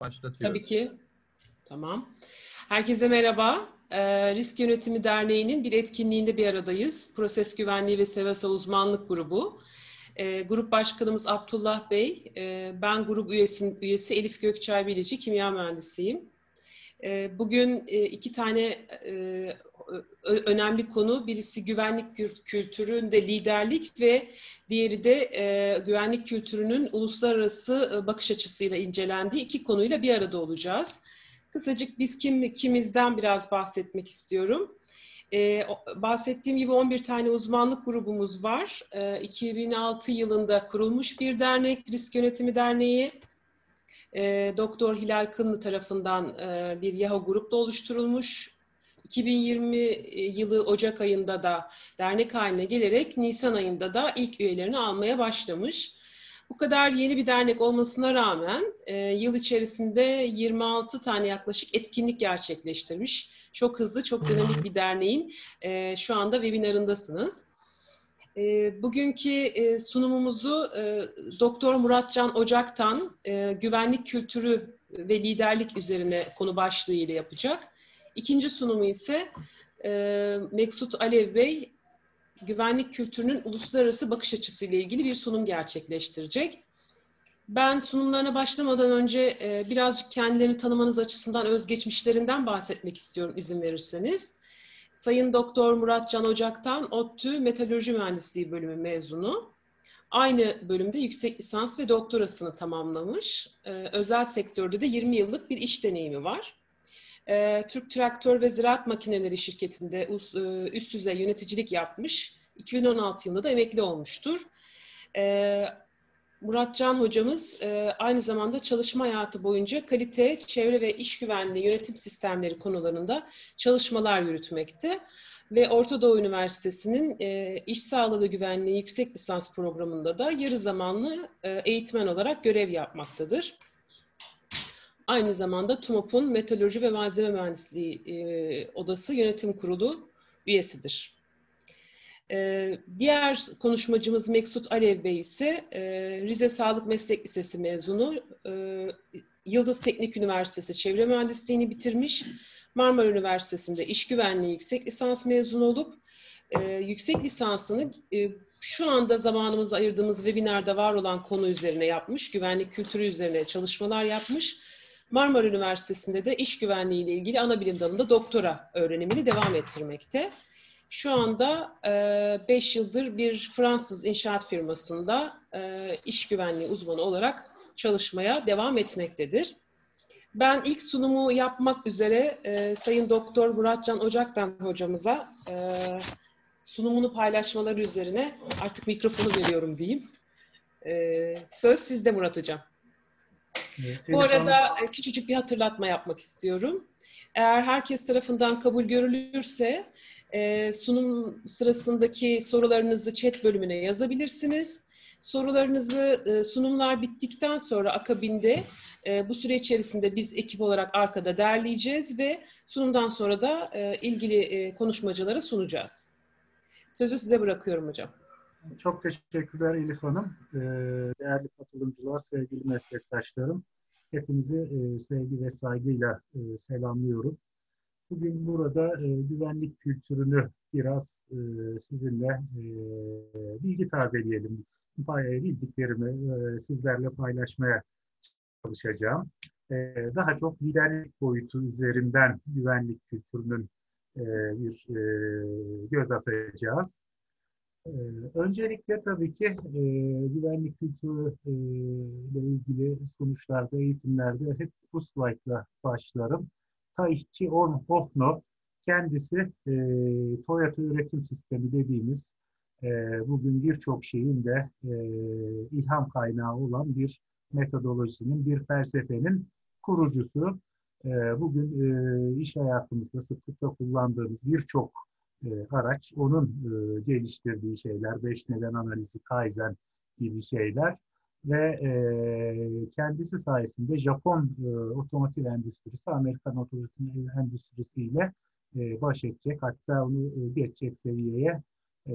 Başlatıyorum. Tabii ki. Tamam. Herkese merhaba. Risk Yönetimi Derneği'nin bir etkinliğinde bir aradayız. Proses Güvenliği ve Sevesal Uzmanlık Grubu. Grup Başkanımız Abdullah Bey. Ben grup üyesi Elif Gökçay-Bilici, kimya mühendisiyim. Bugün iki tane önemli konu. Birisi güvenlik kültüründe liderlik ve diğeri de güvenlik kültürünün uluslararası bakış açısıyla incelendiği iki konuyla bir arada olacağız. Kısacık biz kimizden biraz bahsetmek istiyorum. Bahsettiğim gibi 11 tane uzmanlık grubumuz var. 2006 yılında kurulmuş bir dernek, Risk Yönetimi Derneği. Doktor Hilal Kınlı tarafından bir YAHO grupla oluşturulmuş. 2020 yılı Ocak ayında da dernek haline gelerek Nisan ayında da ilk üyelerini almaya başlamış. Bu kadar yeni bir dernek olmasına rağmen yıl içerisinde 26 tane yaklaşık etkinlik gerçekleştirmiş. Çok hızlı, çok dinamik bir derneğin şu anda webinarındasınız. Bugünkü sunumumuzu Doktor Muratcan Ocak'tan güvenlik kültürü ve liderlik üzerine konu başlığı ile yapacak. İkinci sunumu ise Meksut Alev Bey güvenlik kültürünün uluslararası bakış açısı ile ilgili bir sunum gerçekleştirecek. Ben sunumlarına başlamadan önce birazcık kendilerini tanımanız açısından özgeçmişlerinden bahsetmek istiyorum izin verirseniz. Sayın Doktor Muratcan Ocak'tan ODTÜ Metalürji Mühendisliği bölümü mezunu. Aynı bölümde yüksek lisans ve doktorasını tamamlamış. Özel sektörde de 20 yıllık bir iş deneyimi var. Türk Traktör ve Ziraat Makineleri şirketinde üst düzey yöneticilik yapmış. 2016 yılında da emekli olmuştur. Muratcan hocamız aynı zamanda çalışma hayatı boyunca kalite, çevre ve iş güvenliği yönetim sistemleri konularında çalışmalar yürütmekte ve Orta Doğu Üniversitesi'nin iş sağlığı güvenliği yüksek lisans programında da yarı zamanlı eğitmen olarak görev yapmaktadır. Aynı zamanda TUMOP'un Metalürji ve Malzeme Mühendisliği Odası Yönetim Kurulu üyesidir. Diğer konuşmacımız Meksut Alev Bey ise Rize Sağlık Meslek Lisesi mezunu, Yıldız Teknik Üniversitesi Çevre Mühendisliğini bitirmiş, Marmara Üniversitesi'nde İş Güvenliği yüksek lisans mezunu olup yüksek lisansını şu anda zamanımızı ayırdığımız webinarda var olan konu üzerine yapmış, güvenlik kültürü üzerine çalışmalar yapmış. Marmara Üniversitesi'nde de iş güvenliği ile ilgili ana bilim dalında doktora öğrenimini devam ettirmekte. Şu anda 5 yıldır bir Fransız inşaat firmasında iş güvenliği uzmanı olarak çalışmaya devam etmektedir. Ben ilk sunumu yapmak üzere Sayın Doktor Muratcan Ocak'tan hocamıza sunumunu paylaşmaları üzerine artık mikrofonu veriyorum diyeyim. Söz sizde Murat Hocam. Bu arada küçücük bir hatırlatma yapmak istiyorum. Eğer herkes tarafından kabul görülürse sunum sırasındaki sorularınızı chat bölümüne yazabilirsiniz. Sorularınızı sunumlar bittikten sonra akabinde bu süre içerisinde biz ekip olarak arkada derleyeceğiz ve sunumdan sonra da ilgili konuşmacılara sunacağız. Sözü size bırakıyorum hocam. Çok teşekkürler Elif Hanım. Değerli katılımcılar, sevgili meslektaşlarım. Hepinizi sevgi ve saygıyla selamlıyorum. Bugün burada güvenlik kültürünü biraz sizinle bilgi tazeleyelim. Bildiklerimi sizlerle paylaşmaya çalışacağım. Daha çok liderlik boyutu üzerinden güvenlik kültürünün bir göz atacağız. Öncelikle tabii ki güvenlik kültürü ile ilgili sonuçlarda, eğitimlerde hep bu slaytla başlarım. Taichi Ohno, kendisi Toyota üretim sistemi dediğimiz bugün birçok şeyin de ilham kaynağı olan bir metodolojinin, bir felsefenin kurucusu. Bugün iş hayatımızda sıklıkla kullandığımız birçok araç, onun geliştirdiği şeyler, 5 neden analizi, Kaizen gibi şeyler ve kendisi sayesinde Japon otomotiv endüstrisi, Amerikan otomotiv endüstrisiyle baş edecek, hatta onu geçecek seviyeye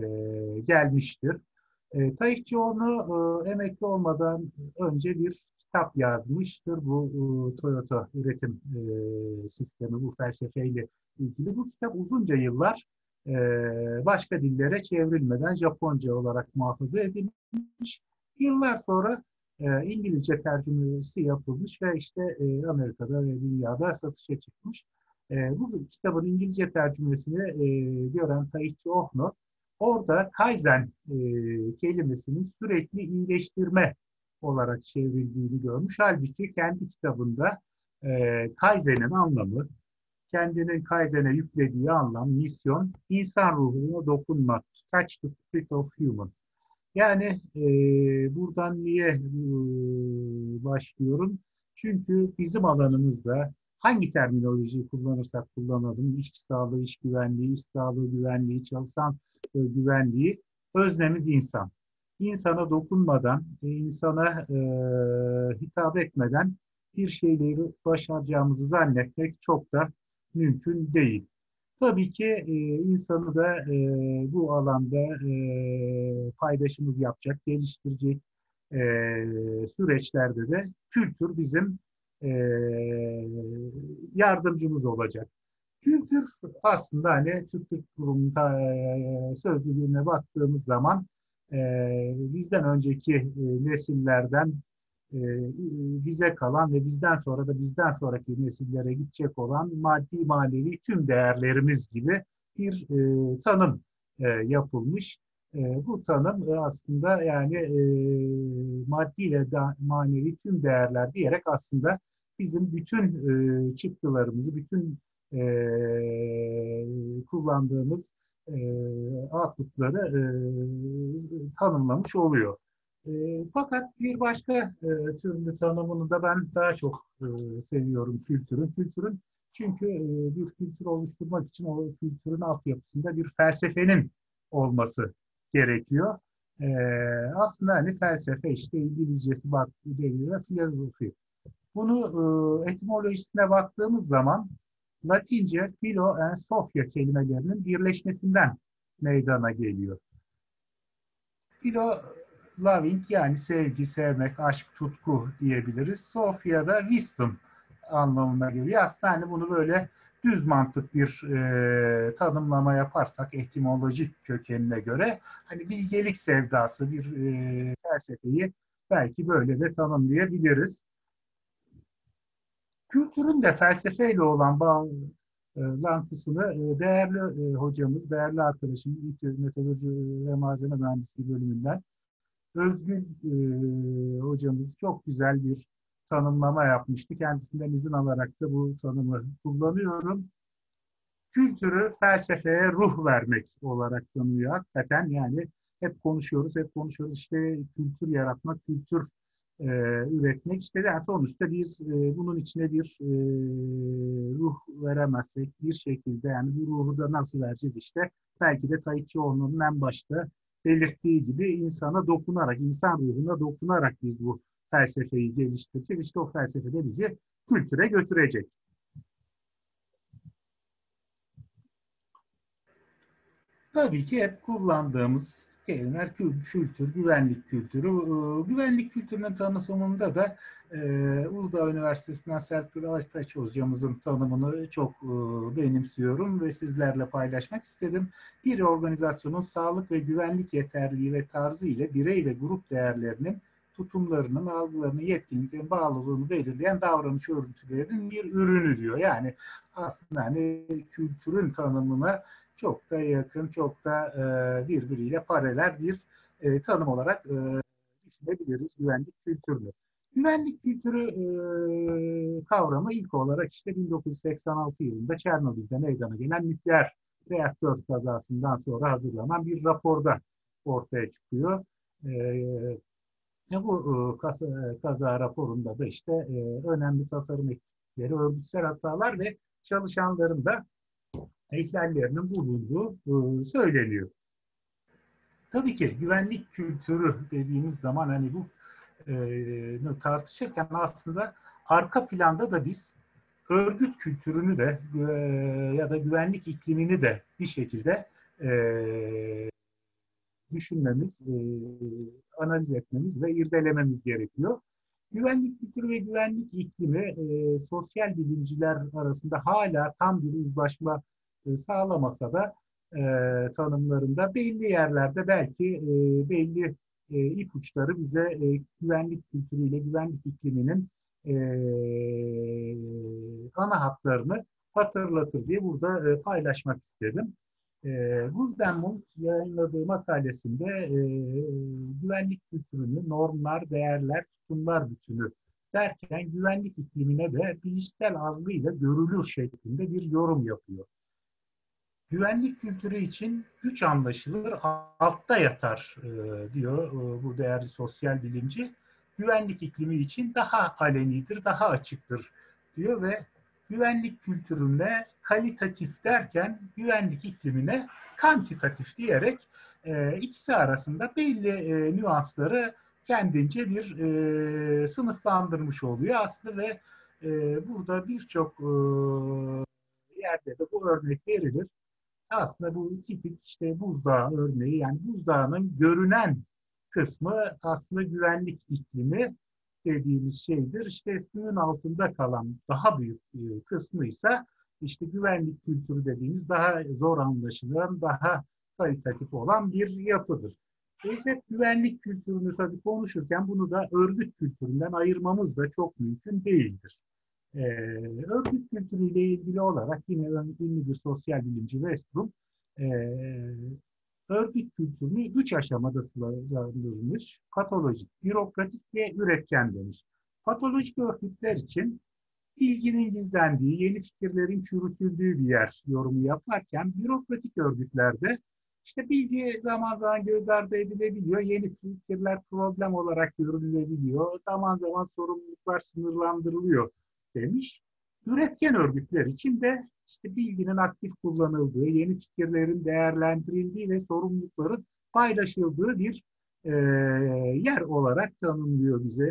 gelmiştir. Taichi Ohno emekli olmadan önce bir kitap yazmıştır. Bu Toyota üretim sistemi, bu felsefeyle ilgili. Bu kitap uzunca yıllar e, başka dillere çevrilmeden Japonca olarak muhafaza edilmiş. Yıllar sonra İngilizce tercümesi yapılmış ve işte Amerika'da ve dünyada satışa çıkmış. Bu kitabın İngilizce tercümesini gören Taiichi Ohno, orada Kaizen kelimesinin sürekli iyileştirme olarak çevrildiğini görmüş. Halbuki kendi kitabında Kaizen'in anlamı, kendinin Kaizen'e yüklediği anlam, misyon, insan ruhuna dokunmak, touch the spirit of human. Yani buradan niye başlıyorum? Çünkü bizim alanımızda hangi terminolojiyi kullanırsak kullanalım, işçi sağlığı, iş güvenliği, iş sağlığı güvenliği, çalışan güvenliği, öznemiz insan. İnsana dokunmadan, insana hitap etmeden bir şeyleri başaracağımızı zannetmek çok da mümkün değil. Tabii ki insanı da bu alanda paydaşımız yapacak, geliştirecek süreçlerde de kültür bizim e, yardımcımız olacak. Kültür aslında hani Türk Dil Kurumu'nda sözlüğüne baktığımız zaman e, bizden önceki nesillerden e, bize kalan ve bizden sonra da bizden sonraki nesillere gidecek olan maddi manevi tüm değerlerimiz gibi bir tanım yapılmış. Bu tanım aslında yani maddi ve manevi tüm değerler diyerek aslında bizim bütün çıktılarımızı, bütün kullandığımız outputları tanımlamış oluyor. Fakat bir başka türlü tanımını da ben daha çok seviyorum kültürün. Kültürün çünkü bir kültür oluşturmak için o kültürün altyapısında bir felsefenin olması gerekiyor. Aslında hani felsefe işte İngilizcesi baktığı deniyor filozofi. Bunu etimolojisine baktığımız zaman Latince philo and sophia kelimelerinin birleşmesinden meydana geliyor. Philo, loving yani sevgi, sevmek, aşk, tutku diyebiliriz. Sophia da wisdom anlamına geliyor. Aslında hani bunu böyle düz mantık bir tanımlama yaparsak etimolojik kökenine göre hani bilgelik sevdası bir felsefeyi belki böyle de tanımlayabiliriz. Kültürün de felsefeyle olan bağlantısını değerli hocamız, değerli arkadaşımız İTÜ Meteoroloji ve Malzeme Mühendisliği bölümünden Özgül hocamız çok güzel bir tanımlama yapmıştı. Kendisinden izin alarak da bu tanımı kullanıyorum. Kültürü felsefeye ruh vermek olarak tanıyor hakikaten. Yani hep konuşuyoruz, hep konuşuyoruz. İşte kültür yaratmak, kültür üretmek. İşte yani sonuçta bir bunun içine bir ruh veremezsek bir şekilde yani bu ruhu da nasıl vereceğiz işte. Belki de Taiichi Ohno'nun en başta belirttiği gibi insana dokunarak, insan ruhuna dokunarak biz bu felsefeyi geliştireceğiz. İşte o felsefe de bizi kültüre götürecek. Tabii ki hep kullandığımız kelimeler kültür, güvenlik kültürü. Güvenlik kültürünün tanımında da Uludağ Üniversitesi'nden Serpil Aytaç hocamızın tanımını çok benimsiyorum ve sizlerle paylaşmak istedim. Bir organizasyonun sağlık ve güvenlik yeterliliği ve tarzı ile birey ve grup değerlerinin tutumlarının, algılarının, yetkinliklerin bağlılığını belirleyen davranış örüntülerinin bir ürünü diyor. Yani aslında hani kültürün tanımına çok da yakın, çok da birbiriyle paralel bir tanım olarak düşünebiliriz güvenlik kültürünü. Güvenlik kültürü kavramı ilk olarak işte 1986 yılında Çernobil'de meydana gelen nükleer reaktör kazasından sonra hazırlanan bir raporda ortaya çıkıyor. Bu kaza raporunda da işte önemli tasarım eksiklikleri, örgütsel hatalar ve çalışanların da ihlallerinin bulunduğu söyleniyor. Tabii ki güvenlik kültürü dediğimiz zaman hani bu tartışırken aslında arka planda da biz örgüt kültürünü de ya da güvenlik iklimini de bir şekilde düşünmemiz, analiz etmemiz ve irdelememiz gerekiyor. Güvenlik kültürü ve güvenlik iklimi sosyal bilimciler arasında hala tam bir uzlaşma sağlamasa da tanımlarında belli yerlerde belki belli ipuçları bize güvenlik kültürüyle güvenlik ikliminin e, ana hatlarını hatırlatır diye burada paylaşmak istedim. Guldenmund yayınladığı makalesinde güvenlik kültürünü normlar, değerler, tutumlar bütünü derken güvenlik iklimine de bilişsel algıyla görülür şeklinde bir yorum yapıyor. Güvenlik kültürü için güç anlaşılır, altta yatar diyor bu değerli sosyal bilimci. Güvenlik iklimi için daha alenidir, daha açıktır diyor ve güvenlik kültürüne kalitatif derken güvenlik iklimine kantitatif diyerek ikisi arasında belli nüansları kendince bir sınıflandırmış oluyor aslında ve burada birçok yerde de bu örnek verilir. Aslında bu tipik işte buzdağı örneği, yani buzdağının görünen kısmı aslında güvenlik iklimi dediğimiz şeydir. İşte suyun altında kalan daha büyük kısmı ise işte güvenlik kültürü dediğimiz daha zor anlaşılan, daha kalitatif olan bir yapıdır. Dolayısıyla güvenlik kültürünü tabii konuşurken bunu da örgüt kültüründen ayırmamız da çok mümkün değildir. Örgüt kültürüyle ilgili olarak yine ünlü bir sosyal bilimci Westrum e, örgüt kültürünü 3 aşamada sınırlandırılmış: patolojik, bürokratik ve üretken demiş. Patolojik örgütler için bilginin gizlendiği, yeni fikirlerin çürütüldüğü bir yer yorumu yaparken bürokratik örgütlerde işte bilgi zaman zaman göz ardı edilebiliyor, yeni fikirler problem olarak görülebiliyor, zaman zaman sorumluluklar sınırlandırılıyor demiş. Üretken örgütler için de işte bilginin aktif kullanıldığı, yeni fikirlerin değerlendirildiği ve sorumlulukların paylaşıldığı bir yer olarak tanımlıyor bize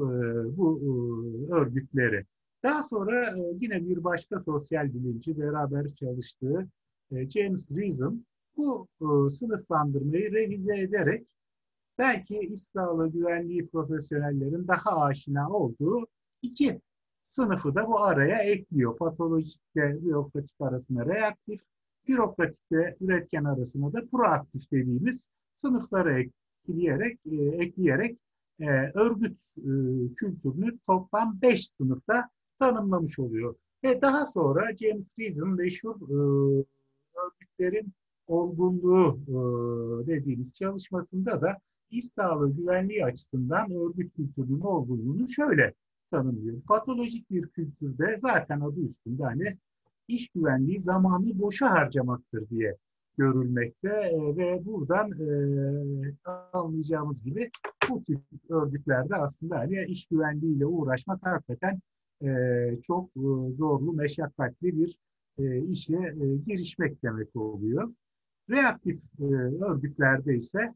bu örgütleri. Daha sonra yine bir başka sosyal bilimci beraber çalıştığı James Reason bu sınıflandırmayı revize ederek belki iş sağlığı güvenliği profesyonellerin daha aşina olduğu iki sınıfı da bu araya ekliyor. Patolojikle bürokratik arasında reaktif, bürokratikle üretken arasında da proaktif dediğimiz sınıfları ekleyerek örgüt kültürünü toplam 5 sınıfta tanımlamış oluyor. Ve daha sonra James Reason meşhur örgütlerin olgunluğu dediğimiz çalışmasında da iş sağlığı güvenliği açısından örgüt kültürünün olgunluğunu şöyle tanımlıyor. Patolojik bir kültürde zaten adı üstünde hani iş güvenliği zamanı boşa harcamaktır diye görülmekte ve buradan anlayacağımız gibi bu tip örgütlerde aslında hani iş güvenliğiyle uğraşmak hakikaten çok zorlu, meşakkatli bir işe girişmek demek oluyor. Reaktif örgütlerde ise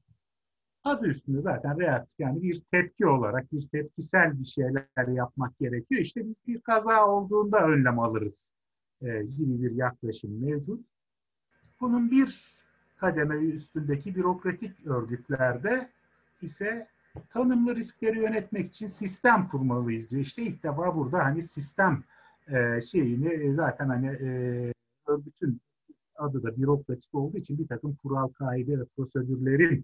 adı üstünde zaten reaktif, yani bir tepki olarak bir tepkisel bir şeyler yapmak gerekiyor. İşte biz bir kaza olduğunda önlem alırız gibi bir yaklaşım mevcut. Bunun bir kademe üstündeki bürokratik örgütlerde ise tanımlı riskleri yönetmek için sistem kurmalıyız diyor. İşte ilk defa burada hani sistem şeyini zaten hani örgütün adı da bürokratik olduğu için bir takım kural, kaide ve prosedürlerin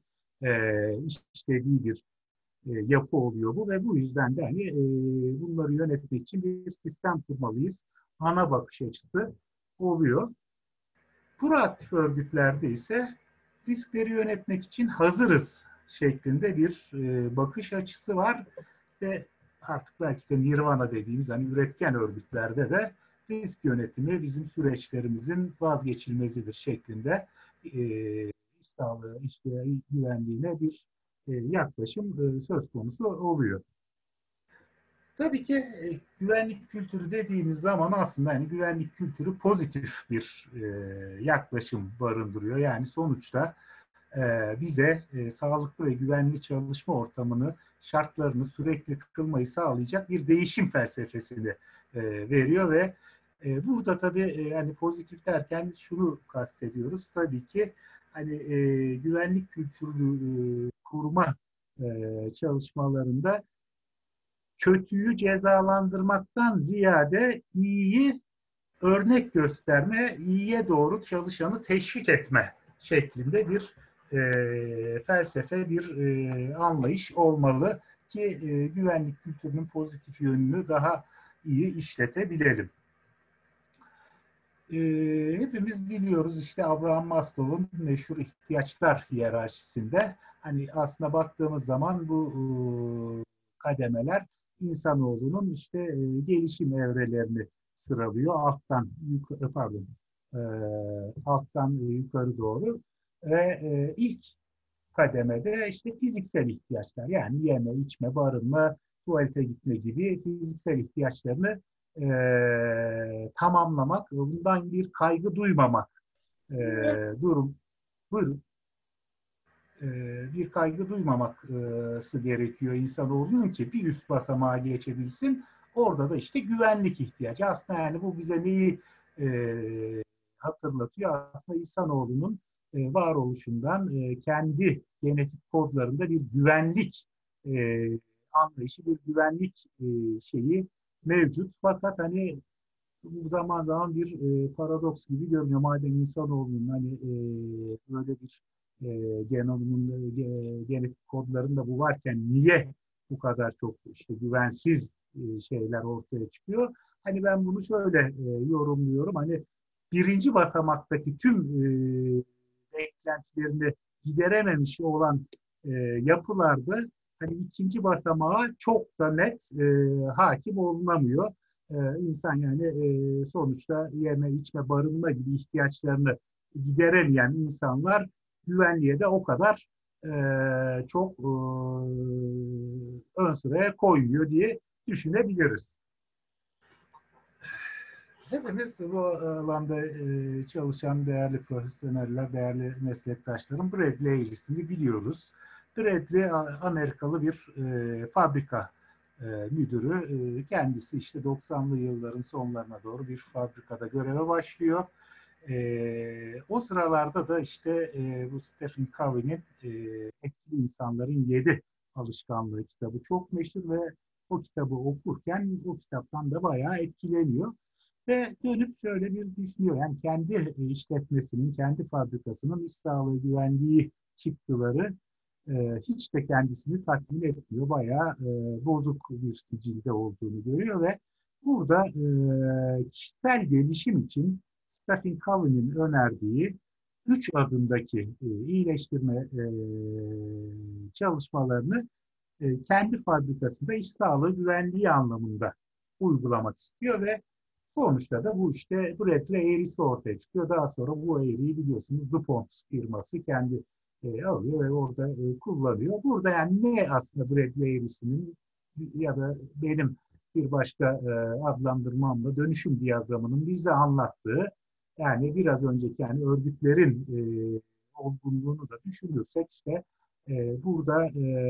işlediği bir yapı oluyor bu ve bu yüzden de hani bunları yönetmek için bir sistem kurmalıyız. Ana bakış açısı oluyor. Proaktif örgütlerde ise riskleri yönetmek için hazırız şeklinde bir bakış açısı var ve artık belki de nirvana dediğimiz hani üretken örgütlerde de risk yönetimi bizim süreçlerimizin vazgeçilmezidir şeklinde iş sağlığı, iş güvenliğine bir yaklaşım söz konusu oluyor. Tabii ki güvenlik kültürü dediğimiz zaman aslında yani güvenlik kültürü pozitif bir yaklaşım barındırıyor. Yani sonuçta bize sağlıklı ve güvenli çalışma ortamını, şartlarını sürekli kılmayı sağlayacak bir değişim felsefesini veriyor ve burada tabii yani pozitif derken şunu kastediyoruz. Tabii ki hani güvenlik kültürü kurma çalışmalarında kötüyü cezalandırmaktan ziyade iyiyi örnek gösterme, iyiye doğru çalışanı teşvik etme şeklinde bir felsefe, bir anlayış olmalı ki güvenlik kültürünün pozitif yönünü daha iyi işletebilelim. Hepimiz biliyoruz işte Abraham Maslow'un meşhur ihtiyaçlar hiyerarşisinde hani aslında baktığımız zaman bu kademeler insanoğlunun işte gelişim evrelerini sıralıyor alttan yukarı doğru ve ilk kademede işte fiziksel ihtiyaçlar yani yeme, içme, barınma, tuvalete gitme gibi fiziksel ihtiyaçlarını tamamlamak, bundan bir kaygı duymamak durum. Buyurun. Bir kaygı duymaması gerekiyor insanoğlunun ki bir üst basamağa geçebilsin. Orada da işte güvenlik ihtiyacı. Aslında yani bu bize neyi hatırlatıyor? Aslında insanoğlunun varoluşundan kendi genetik kodlarında bir güvenlik anlayışı, bir güvenlik şeyi mevcut. Fakat hani bu zaman zaman bir paradoks gibi görünüyor. Madem insanoğlunun hani böyle bir genomunun genetik kodlarında bu varken niye bu kadar çok işte güvensiz şeyler ortaya çıkıyor? Hani ben bunu şöyle yorumluyorum. Hani birinci basamaktaki tüm beklentilerini giderememiş olan yapılarda hani ikinci basamağa çok da net hakim olunamıyor. İnsan yani sonuçta yeme, içme, barınma gibi ihtiyaçlarını gideremeyen insanlar güvenliğe de o kadar çok ön sıraya koymuyor diye düşünebiliriz. Hepimiz bu alanda çalışan değerli profesyoneller, değerli meslektaşlarım Bradley eğrisini biliyoruz. Bradley Amerikalı bir fabrika müdürü. Kendisi işte 90'lı yılların sonlarına doğru bir fabrikada göreve başlıyor. O sıralarda da işte bu Stephen Covey'nin Etkili İnsanların 7 Alışkanlığı kitabı çok meşhur ve o kitabı okurken o kitaptan da bayağı etkileniyor. Ve dönüp şöyle bir düşünüyor. Yani kendi işletmesinin, kendi fabrikasının iş sağlığı güvenliği çıktıları hiç de kendisini tatmin etmiyor. Bayağı bozuk bir sicilde olduğunu görüyor ve burada kişisel gelişim için Stephen Covey'nin önerdiği 3 adımdaki iyileştirme çalışmalarını kendi fabrikasında iş sağlığı güvenliği anlamında uygulamak istiyor ve sonuçta da bu işte Bradley eğrisi ortaya çıkıyor. Daha sonra bu eğriyi biliyorsunuz DuPont firması kendi alıyor ve orada kullanıyor. Burada yani ne aslında Bradley eğrisinin ya da benim bir başka adlandırmamla dönüşüm diyagramının bize anlattığı yani biraz önceki yani örgütlerin olgunluğunu da düşünürsek işte burada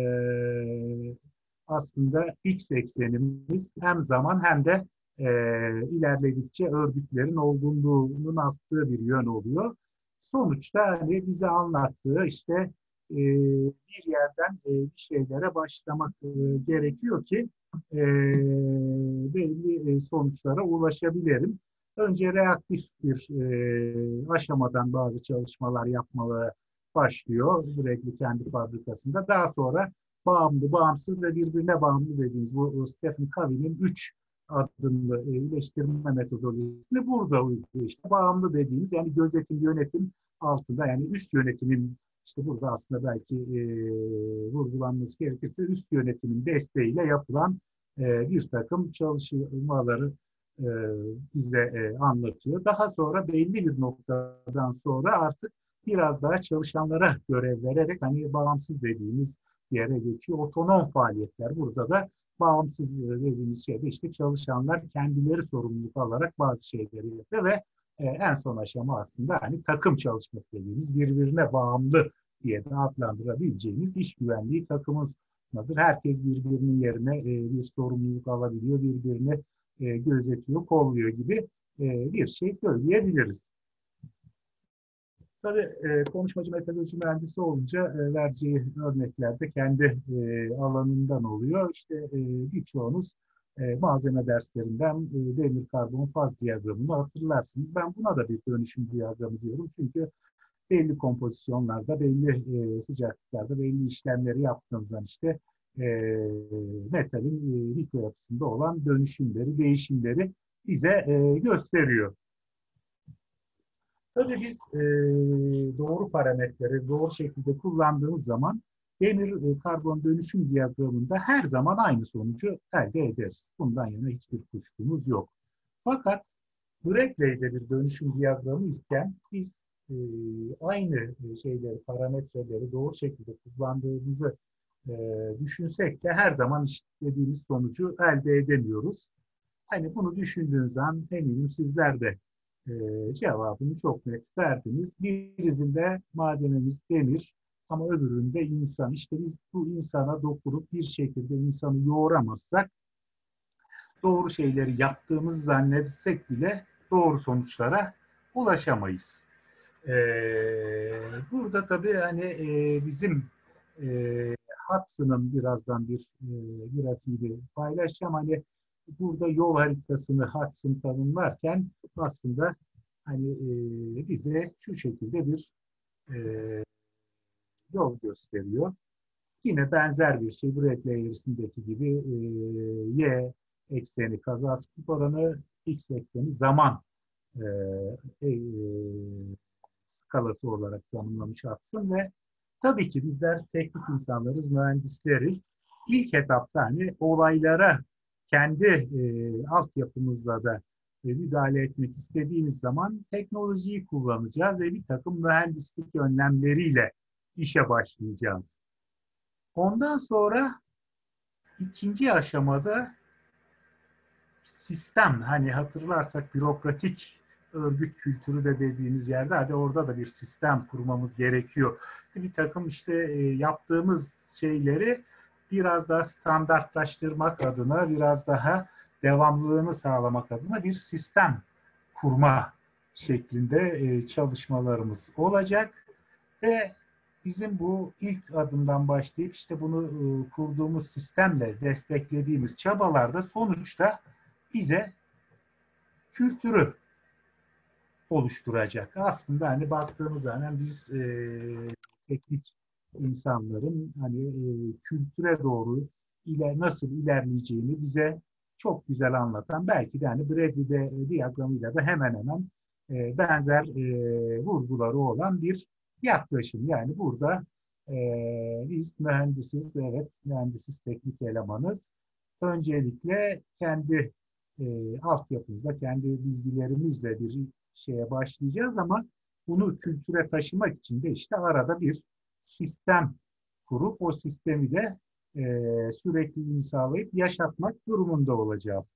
aslında X eksenimiz hem zaman hem de ilerledikçe örgütlerin olgunluğunun arttığı bir yön oluyor. Sonuçta hani bize anlattığı işte bir yerden bir şeylere başlamak gerekiyor ki belli sonuçlara ulaşabilirim. Önce reaktif bir aşamadan bazı çalışmalar yapmaya başlıyor sürekli kendi fabrikasında. Daha sonra bağımlı, bağımsız ve birbirine bağımlı dediğimiz bu Stephen Covey'nin 3 adımlı iyileştirme metodolojisini burada uyguluyor. İşte bağımlı dediğimiz yani gözetim, yönetim altında yani üst yönetimin işte burada aslında belki vurgulanması gerekirse üst yönetimin desteğiyle yapılan bir takım çalışmaları bize anlatıyor. Daha sonra belli bir noktadan sonra artık biraz daha çalışanlara görev vererek hani bağımsız dediğimiz yere geçiyor. Otonom faaliyetler burada da bağımsız dediğimiz şeyde işte çalışanlar kendileri sorumluluk alarak bazı şeyleri yapıyor ve en son aşama aslında hani takım çalışması dediğimiz birbirine bağımlı diye de adlandırabileceğimiz iş güvenliği takımızdır. Herkes birbirinin yerine bir sorumluluk alabiliyor, birbirini gözetiyor, kolluyor gibi bir şey söyleyebiliriz. Tabii konuşmacı metodoloji mühendisi olunca vereceği örnekler de kendi alanından oluyor. İşte birçoğunuz malzeme derslerinden demir karbon faz diyagramını hatırlarsınız. Ben buna da bir dönüşüm diyagramı diyorum. Çünkü belli kompozisyonlarda, belli sıcaklıklarda, belli işlemleri yaptığınızdan işte e, metalin mikro yapısında olan dönüşümleri, değişimleri bize gösteriyor. Tabii biz doğru parametreleri doğru şekilde kullandığımız zaman demir karbon dönüşüm diyagramında her zaman aynı sonucu elde ederiz. Bundan yana hiçbir kuşkumuz yok. Fakat Brackley'de bir dönüşüm diyagramı iken biz aynı şeyleri, parametreleri doğru şekilde kullandığımızı düşünsek de her zaman istediğimiz sonucu elde edemiyoruz. Hani bunu düşündüğünüz zaman eminim sizler de cevabını çok net verdiniz. Birisinde malzememiz demir ama öbüründe insan. İşte biz bu insana dokunup bir şekilde insanı yoğuramazsak doğru şeyleri yaptığımızı zannetsek bile doğru sonuçlara ulaşamayız. Burada tabii hani bizim Hudson'ın birazdan bir grafiğini paylaşacağım. Hani burada yol haritasını Hudson tanımlarken aslında hani bize şu şekilde bir e, yol gösteriyor. Yine benzer bir şey Brackley eğrisindeki gibi y ekseni kaza sıklık oranı, x ekseni zaman e, e, skalası olarak tanımlamış Hudson ve tabii ki bizler teknik insanlarız, mühendisleriz. İlk etapta hani olaylara kendi altyapımızla da müdahale etmek istediğimiz zaman teknolojiyi kullanacağız ve bir takım mühendislik önlemleriyle işe başlayacağız. Ondan sonra ikinci aşamada sistem, hani hatırlarsak bürokratik örgüt kültürü de dediğimiz yerde hadi orada da bir sistem kurmamız gerekiyor. Bir takım işte yaptığımız şeyleri biraz daha standartlaştırmak adına, biraz daha devamlılığını sağlamak adına bir sistem kurma şeklinde çalışmalarımız olacak ve bizim bu ilk adımdan başlayıp işte bunu kurduğumuz sistemle desteklediğimiz çabalarda sonuçta bize kültürü oluşturacak. Aslında hani baktığımız zaman biz teknik insanların hani kültüre doğru nasıl ilerleyeceğini bize çok güzel anlatan, belki de hani Bradley diyagramıyla da hemen hemen benzer vurguları olan bir yaklaşım. Yani burada biz mühendisiz, evet mühendisiz teknik elemanız. Öncelikle kendi altyapımızda, kendi bilgilerimizle bir şeye başlayacağız ama bunu kültüre taşımak için de işte arada bir sistem kurup o sistemi de sürekliliğini sağlayıp yaşatmak durumunda olacağız.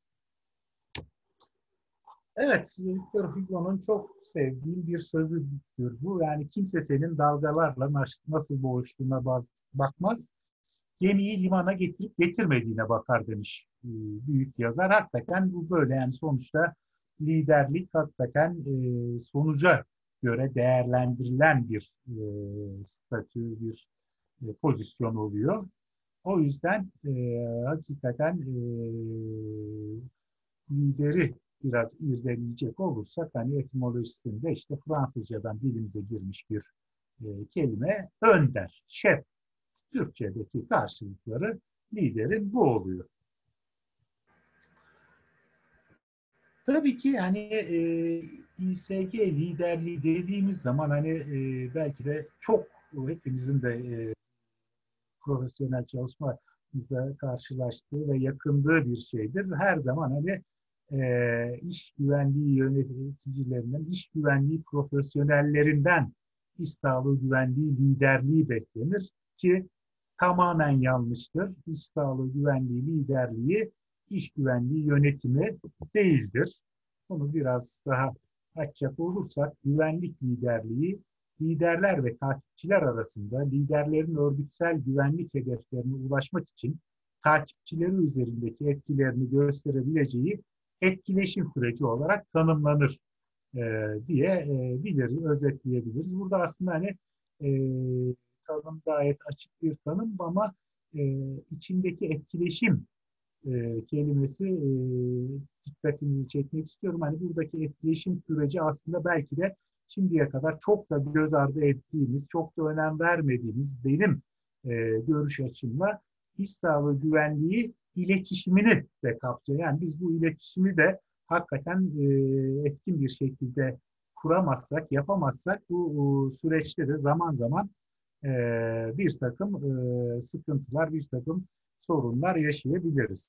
Evet, Victor Hugo'nun çok sevdiğim bir sözüdür bu. Yani kimse senin dalgalarla nasıl boğuştuğuna bakmaz, gemiyi limana getirip getirmediğine bakar demiş büyük yazar. Hakikaten bu böyle, yani sonuçta liderlik hakikaten sonuca göre değerlendirilen bir statü, bir pozisyon oluyor. O yüzden hakikaten lideri biraz irdeleyecek olursak hani etimolojisinde işte Fransızcadan dilimize girmiş bir kelime önder, şef. Türkçedeki karşılıkları liderin bu oluyor. Tabii ki hani İSG liderliği dediğimiz zaman hani belki de çok hepinizin de profesyonel çalışmamızda karşılaştığı ve yakındığı bir şeydir. Her zaman hani iş güvenliği yöneticilerinden, iş güvenliği profesyonellerinden iş sağlığı güvenliği liderliği beklenir ki tamamen yanlıştır. İş sağlığı güvenliği liderliği, iş güvenliği yönetimi değildir. Bunu biraz daha açacak olursak, güvenlik liderliği, liderler ve takipçiler arasında liderlerin örgütsel güvenlik hedeflerine ulaşmak için takipçileri üzerindeki etkilerini gösterebileceği etkileşim süreci olarak tanımlanır diye özetleyebiliriz. Burada aslında hani e, tanım gayet açık bir tanım ama içindeki etkileşim kelimesi dikkatinizi çekmek istiyorum. Hani buradaki etkileşim süreci aslında belki de şimdiye kadar çok da göz ardı ettiğimiz, çok da önem vermediğimiz benim görüş açımla iş sağlığı güvenliği iletişimini de kapsıyor. Yani biz bu iletişimi de hakikaten etkin bir şekilde kuramazsak, yapamazsak bu süreçte de zaman zaman bir takım sıkıntılar, bir takım sorunlar yaşayabiliriz.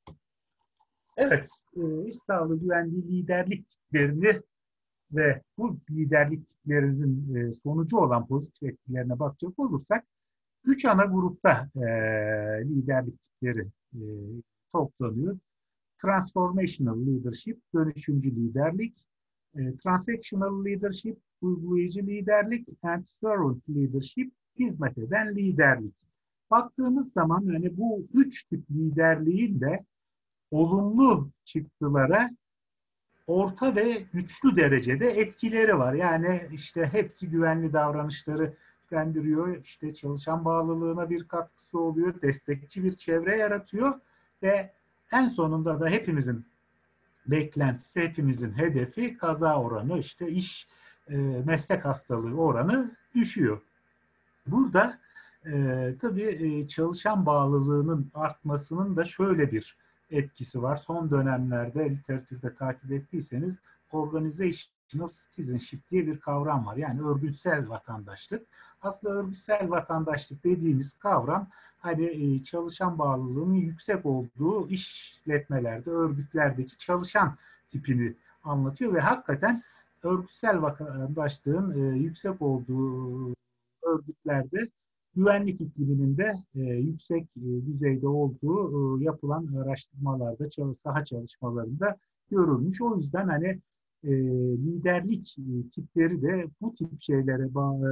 Evet, iş sağlığı güvenliği liderlik tiplerini ve bu liderlik tiplerinin sonucu olan pozitif etkilerine bakacak olursak, 3 ana grupta liderlik tipleri toplanıyor. Transformational leadership, dönüşümcü liderlik, transactional leadership, uygulayıcı liderlik, and servant leadership, hizmet eden liderlik. Baktığımız zaman hani bu 3 tip liderliğin de olumlu çıktılara orta ve güçlü derecede etkileri var. Yani işte hepsi güvenli davranışları güçlendiriyor, işte çalışan bağlılığına bir katkısı oluyor, destekçi bir çevre yaratıyor ve en sonunda da hepimizin beklentisi, hepimizin hedefi kaza oranı, işte iş meslek hastalığı oranı düşüyor. Burada tabii çalışan bağlılığının artmasının da şöyle bir etkisi var. Son dönemlerde literatürde takip ettiyseniz organizational citizenship diye bir kavram var. Yani örgütsel vatandaşlık. Aslında örgütsel vatandaşlık dediğimiz kavram hani çalışan bağlılığının yüksek olduğu işletmelerde, örgütlerdeki çalışan tipini anlatıyor ve hakikaten örgütsel vatandaşlığın yüksek olduğu örgütlerde güvenlik ikliminin de yüksek düzeyde olduğu yapılan araştırmalarda, saha çalışmalarında görülmüş. O yüzden hani liderlik tipleri de bu tip şeylere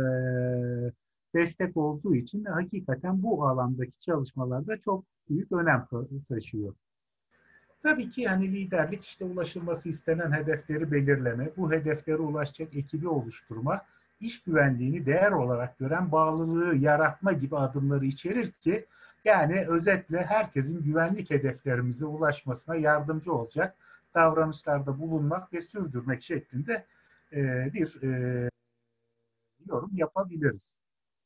destek olduğu için hakikaten bu alandaki çalışmalarda çok büyük önem taşıyor. Tabii ki yani liderlik işte ulaşılması istenen hedefleri belirleme, bu hedeflere ulaşacak ekibi oluşturma, iş güvenliğini değer olarak gören bağlılığı yaratma gibi adımları içerir ki yani özetle herkesin güvenlik hedeflerimize ulaşmasına yardımcı olacak davranışlarda bulunmak ve sürdürmek şeklinde bir yorum yapabiliriz.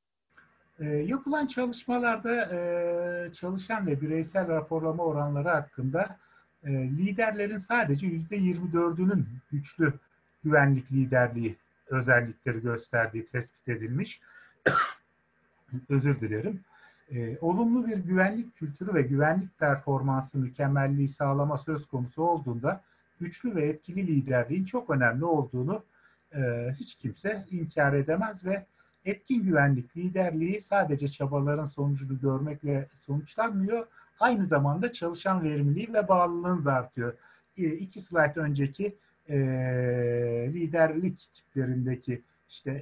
Yapılan çalışmalarda çalışan ve bireysel raporlama oranları hakkında liderlerin sadece %24'ünün güçlü güvenlik liderliği özellikleri gösterdiği tespit edilmiş. Özür dilerim. Olumlu bir güvenlik kültürü ve güvenlik performansı mükemmelliği sağlama söz konusu olduğunda güçlü ve etkili liderliğin çok önemli olduğunu hiç kimse inkar edemez ve etkin güvenlik liderliği sadece çabaların sonucunu görmekle sonuçlanmıyor. Aynı zamanda çalışan verimliliği ve bağlılığını da artıyor. 2 slayt önceki liderlik tiplerindeki işte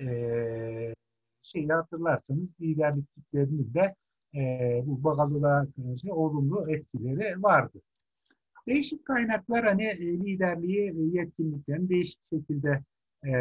şeyi hatırlarsanız liderlik tiplerinin de bu bağlılığa karşı olumlu etkileri vardı. Değişik kaynaklar hani liderliği, yetkinliklerini değişik şekilde e,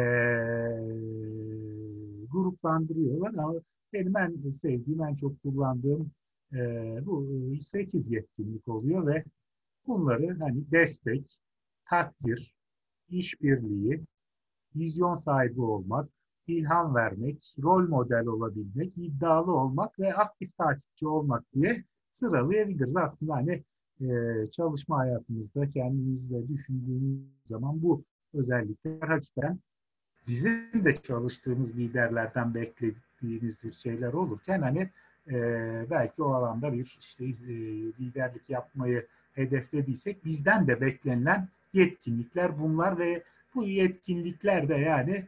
gruplandırıyorlar ama benim en sevdiğim, en çok kullandığım bu 8 yetkinlik oluyor ve bunları hani destek, takdir, işbirliği, vizyon sahibi olmak, ilham vermek, rol model olabilmek, iddialı olmak ve aktif takipçi olmak diye sıralayabiliriz. Aslında hani çalışma hayatımızda kendimizle düşündüğümüz zaman bu özellikler hakikaten bizim de çalıştığımız liderlerden beklediğimiz bir şeyler olurken hani belki o alanda bir işte liderlik yapmayı hedeflediysek bizden de beklenilen yetkinlikler bunlar ve bu yetkinlikler de yani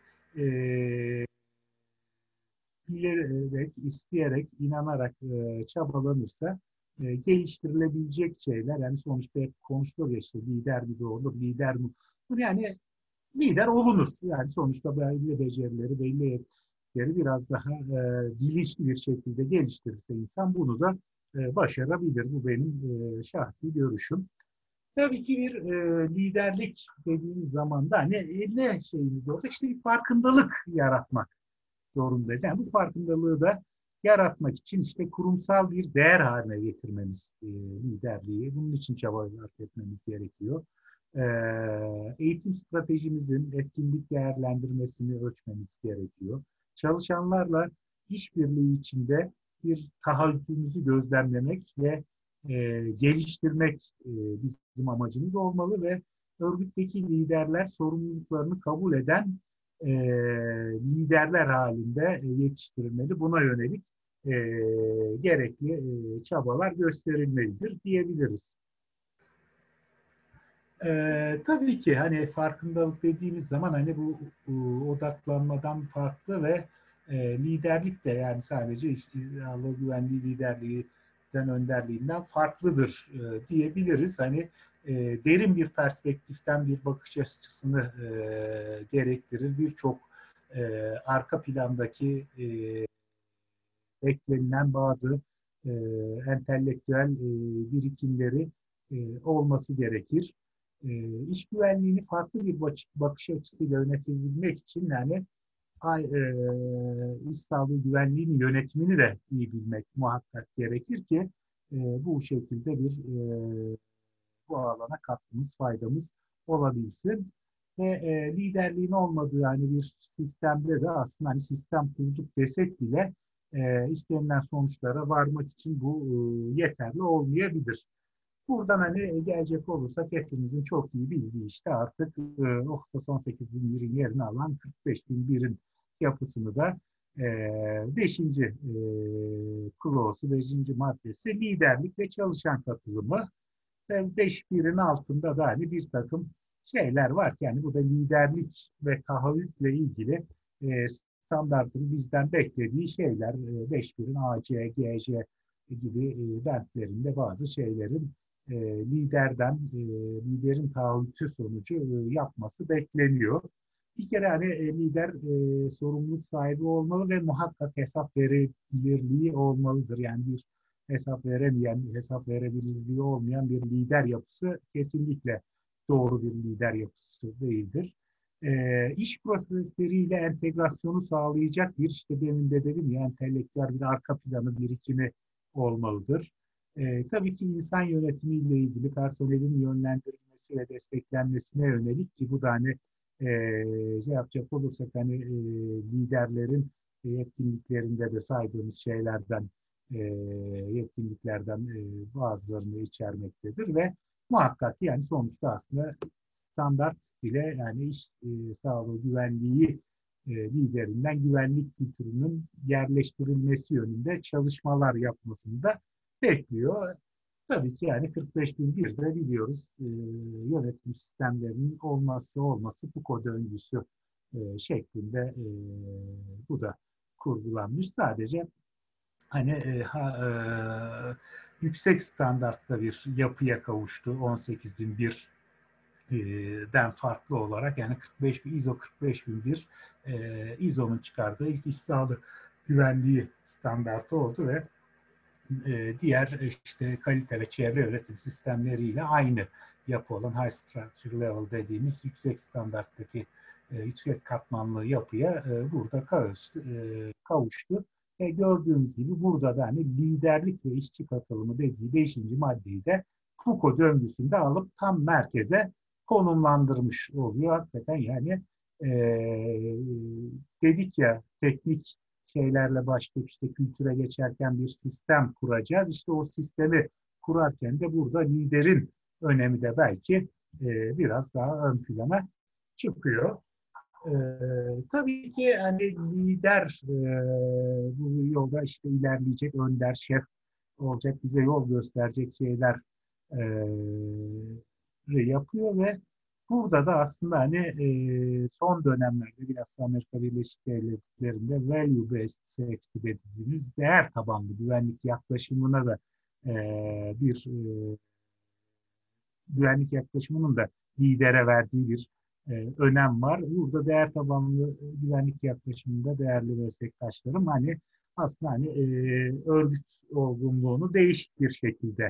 bilerek, isteyerek, inanarak çabalanırsa geliştirilebilecek şeyler. Yani sonuçta hep konuşulur ya işte lider gibi olur, lider mi? Yani lider olunur. Yani sonuçta belli becerileri, belli yetkileri biraz daha bilinçli bir şekilde geliştirirse insan bunu da başarabilir. Bu benim şahsi görüşüm. Tabii ki bir liderlik dediğimiz zaman da ne şeyimiz orada? İşte bir farkındalık yaratmak zorundayız. Yani bu farkındalığı da yaratmak için işte kurumsal bir değer haline getirmemiz liderliği. Bunun için çaba sarf etmemiz gerekiyor. Eğitim stratejimizin etkinlik değerlendirmesini ölçmemiz gerekiyor. Çalışanlarla işbirliği içinde bir taahhütümüzü gözlemlemek ve geliştirmek bizim amacımız olmalı ve örgütteki liderler sorumluluklarını kabul eden liderler halinde yetiştirilmeli. Buna yönelik e, gerekli çabalar gösterilmelidir diyebiliriz. Tabii ki hani farkındalık dediğimiz zaman hani bu odaklanmadan farklı ve liderlik de yani sadece Allah güvenliği liderliğinden önderliğinden farklıdır diyebiliriz. Hani derin bir perspektiften bir bakış açısını gerektirir. Birçok arka plandaki beklenilen bazı entelektüel birikimleri olması gerekir. İş güvenliğini farklı bir bakış açısıyla yönetebilmek için yani iş sağlığı güvenliğinin yönetimini de iyi bilmek muhakkak gerekir ki bu şekilde bir bu alana katkımız, faydamız olabilsin. Ve liderliğin olmadığı yani bir sistemde de aslında hani sistem kurduk desek bile istenilen sonuçlara varmak için bu yeterli olmayabilir. Buradan hani gelecek olursak hepimizin çok iyi bildiği işte artık OHSAS 18.001'in yerini alan 45.001'in yapısını da 5. clause'u, 5. maddesi liderlik ve çalışan katılımı ve 5.1'in altında da hani bir takım şeyler var ki yani bu da liderlik ve taahhütle ilgili standartın bizden beklediği şeyler 5.1'in A, C, G, J gibi dertlerinde bazı şeylerin liderin taahhütü sonucu yapması bekleniyor. Bir kere hani lider sorumluluk sahibi olmalı ve muhakkak hesap verebilirliği olmalıdır. Yani bir hesap veremeyen, hesap verebilirliği olmayan bir lider yapısı kesinlikle doğru bir lider yapısı değildir. İş prosesleriyle entegrasyonu sağlayacak bir işte demin de dedim ya entelektüel bir arka planı birikimi olmalıdır. Tabii ki insan yönetimiyle ilgili personelin yönlendirilmesi ve desteklenmesine yönelik ki bu da hani şey yapacak olursak hani liderlerin yetkinliklerinde de saydığımız şeylerden yetkinliklerden bazılarını içermektedir ve muhakkak yani sonuçta aslında standart ile yani iş sağlığı güvenliği liderinden güvenlik kültürünün yerleştirilmesi yönünde çalışmalar yapmasını da bekliyor. Tabii ki yani 45.001'de biliyoruz yönetim sistemlerinin olması Foucault döngüsü şeklinde bu da kurgulanmış. Sadece hani yüksek standartta bir yapıya kavuştu 18.001'den farklı olarak yani ISO 45.001 ISO'nun çıkardığı ilk iş sağlığı güvenliği standartı oldu ve diğer işte kalite ve çevre yönetim sistemleriyle aynı yapı olan high structure level dediğimiz yüksek standarttaki yüksek katmanlı yapıya burada kavuştu. Gördüğünüz gibi burada da hani liderlik ve işçi katılımı dediği 5. maddeyi de Foucault döngüsünde alıp tam merkeze konumlandırmış oluyor. Hakikaten yani e, dedik ya teknik şeylerle başlayıp işte kültüre geçerken bir sistem kuracağız. İşte o sistemi kurarken de burada liderin önemi de belki biraz daha ön plana çıkıyor. Tabii ki hani lider bu yolda işte ilerleyecek, önder, şef olacak, bize yol gösterecek şeyler yapıyor ve burada da aslında hani son dönemlerde biraz Amerika Birleşik Devletleri'nde value-based safety dediğimiz değer tabanlı güvenlik yaklaşımına da bir güvenlik yaklaşımının da lidere verdiği bir önem var. Burada değer tabanlı güvenlik yaklaşımında değerli meslektaşlarım hani aslında hani örgüt olgunluğunu değişik bir şekilde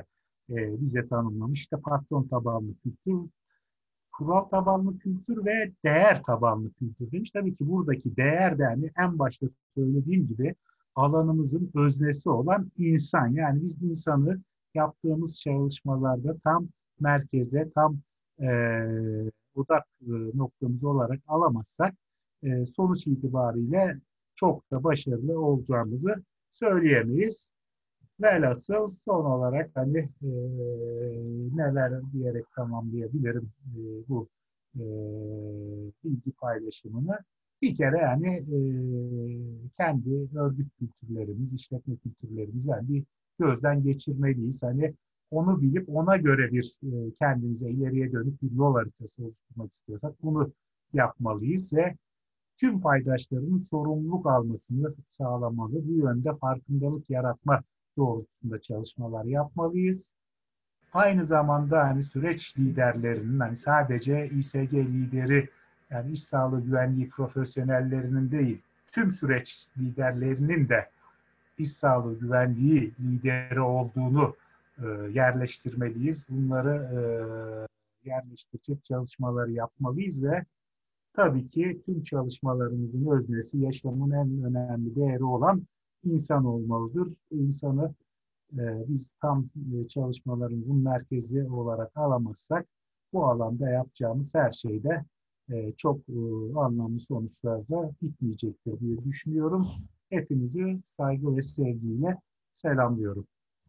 bize tanımlamış. İşte patron tabanlı kültür, kural tabanlı kültür ve değer tabanlı kültür demiş. Tabii ki buradaki değer de yani en başta söylediğim gibi alanımızın öznesi olan insan. Yani biz insanı yaptığımız çalışmalarda tam merkeze, tam e, odak noktamız olarak alamazsak sonuç itibariyle çok da başarılı olacağımızı söyleyemeyiz. Velhasıl son olarak hani neler diyerek tamamlayabilirim bu e, bilgi paylaşımını. Bir kere yani kendi örgüt kültürlerimiz, işletme kültürlerimizi yani bir gözden geçirmeliyiz. Hani onu bilip ona göre bir kendimize ileriye dönük bir yol haritası oluşturmak istiyorsak bunu yapmalıyız ve tüm paydaşlarının sorumluluk almasını sağlamalı. Bu yönde farkındalık yaratma doğrultusunda çalışmalar yapmalıyız. Aynı zamanda hani süreç liderlerinin hani sadece İSG lideri yani iş sağlığı güvenliği profesyonellerinin değil tüm süreç liderlerinin de iş sağlığı güvenliği lideri olduğunu yerleştirmeliyiz. Bunları yerleştirecek çalışmaları yapmalıyız ve tabii ki tüm çalışmalarımızın öznesi, yaşamın en önemli değeri olan insan olmalıdır. İnsanı biz tam çalışmalarımızın merkezi olarak alamazsak bu alanda yapacağımız her şeyde çok anlamlı sonuçlarda bitmeyecektir diye düşünüyorum. Hepinizi saygı ve sevgiyle selamlıyorum.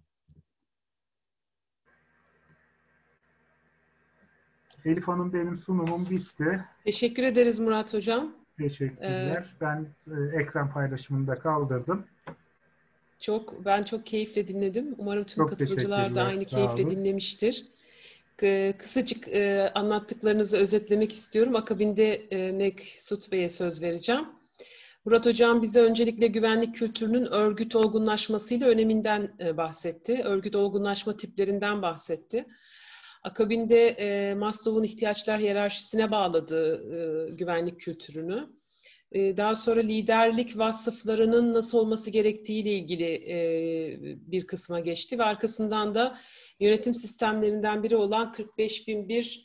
Elif Hanım benim sunumum bitti. Teşekkür ederiz Murat Hocam. Teşekkürler. Ben ekran paylaşımını da kaldırdım. Ben çok keyifle dinledim. Umarım tüm Çok katılıcılar da teşekkürler. aynı Sağ keyifle olun. dinlemiştir. Kısacık anlattıklarınızı özetlemek istiyorum. Akabinde Mesut Bey'e söz vereceğim. Murat Hocam bize öncelikle güvenlik kültürünün örgüt olgunlaşmasıyla öneminden bahsetti. Örgüt olgunlaşma tiplerinden bahsetti. Akabinde Maslow'un ihtiyaçlar hiyerarşisine bağladı güvenlik kültürünü. Daha sonra liderlik vasıflarının nasıl olması gerektiğiyle ilgili bir kısma geçti ve arkasından da yönetim sistemlerinden biri olan 45001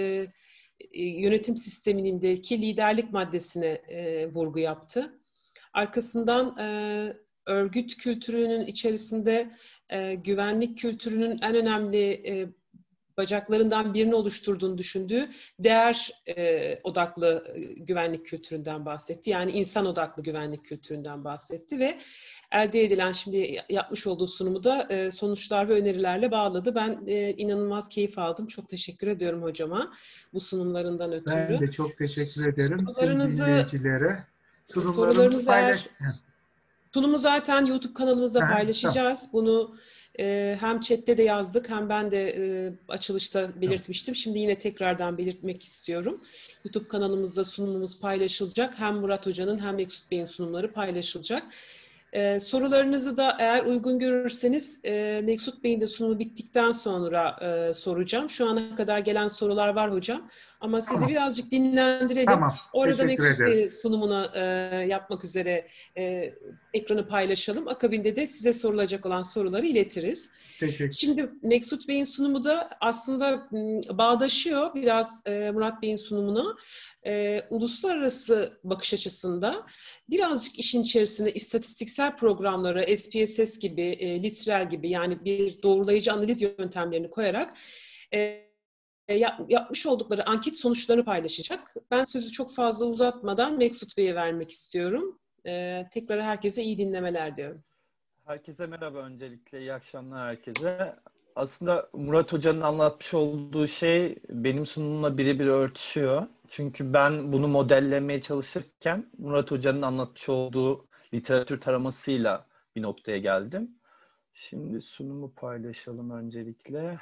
yönetim sistemindeki liderlik maddesine vurgu yaptı. Arkasından örgüt kültürünün içerisinde güvenlik kültürünün en önemli bacaklarından birini oluşturduğunu düşündüğü değer odaklı güvenlik kültüründen bahsetti. Yani insan odaklı güvenlik kültüründen bahsetti ve elde edilen şimdi yapmış olduğu sunumu da sonuçlar ve önerilerle bağladı. Ben inanılmaz keyif aldım. Çok teşekkür ediyorum hocama bu sunumlarından Ben ötürü. de çok teşekkür ederim tüm Sorularınızı dinleyicilere. Sunumlarımızı sorularınızı eğer paylaş. sunumu zaten YouTube kanalımızda Tamam, paylaşacağız. Bunu hem chatte de yazdık hem ben de açılışta tamam. belirtmiştim. Şimdi yine tekrardan belirtmek istiyorum. YouTube kanalımızda sunumumuz paylaşılacak. Hem Murat Hoca'nın hem Mesut Bey'in sunumları paylaşılacak. Sorularınızı da eğer uygun görürseniz Mesut Bey'in de sunumu bittikten sonra soracağım. Şu ana kadar gelen sorular var hocam. Ama sizi Tamam, birazcık dinlendirelim. tamam. Orada Teşekkür Mesut ederim. Bey sunumunu yapmak üzere ekranı paylaşalım. Akabinde de size sorulacak olan soruları iletiriz. Teşekkür. Şimdi Mesut Bey'in sunumu da aslında bağdaşıyor biraz Murat Bey'in sunumuna. Uluslararası bakış açısında birazcık işin içerisine istatistiksel programları, SPSS gibi, Literal gibi yani bir doğrulayıcı analiz yöntemlerini koyarak yapmış oldukları anket sonuçlarını paylaşacak. Ben sözü çok fazla uzatmadan Mesut Bey'e vermek istiyorum. Tekrar herkese iyi dinlemeler diyorum. Herkese merhaba öncelikle. İyi akşamlar herkese. Aslında Murat Hoca'nın anlatmış olduğu şey benim sunumumla birebir örtüşüyor. Çünkü ben bunu modellemeye çalışırken Murat Hoca'nın anlatmış olduğu literatür taramasıyla bir noktaya geldim. Şimdi sunumu paylaşalım öncelikle.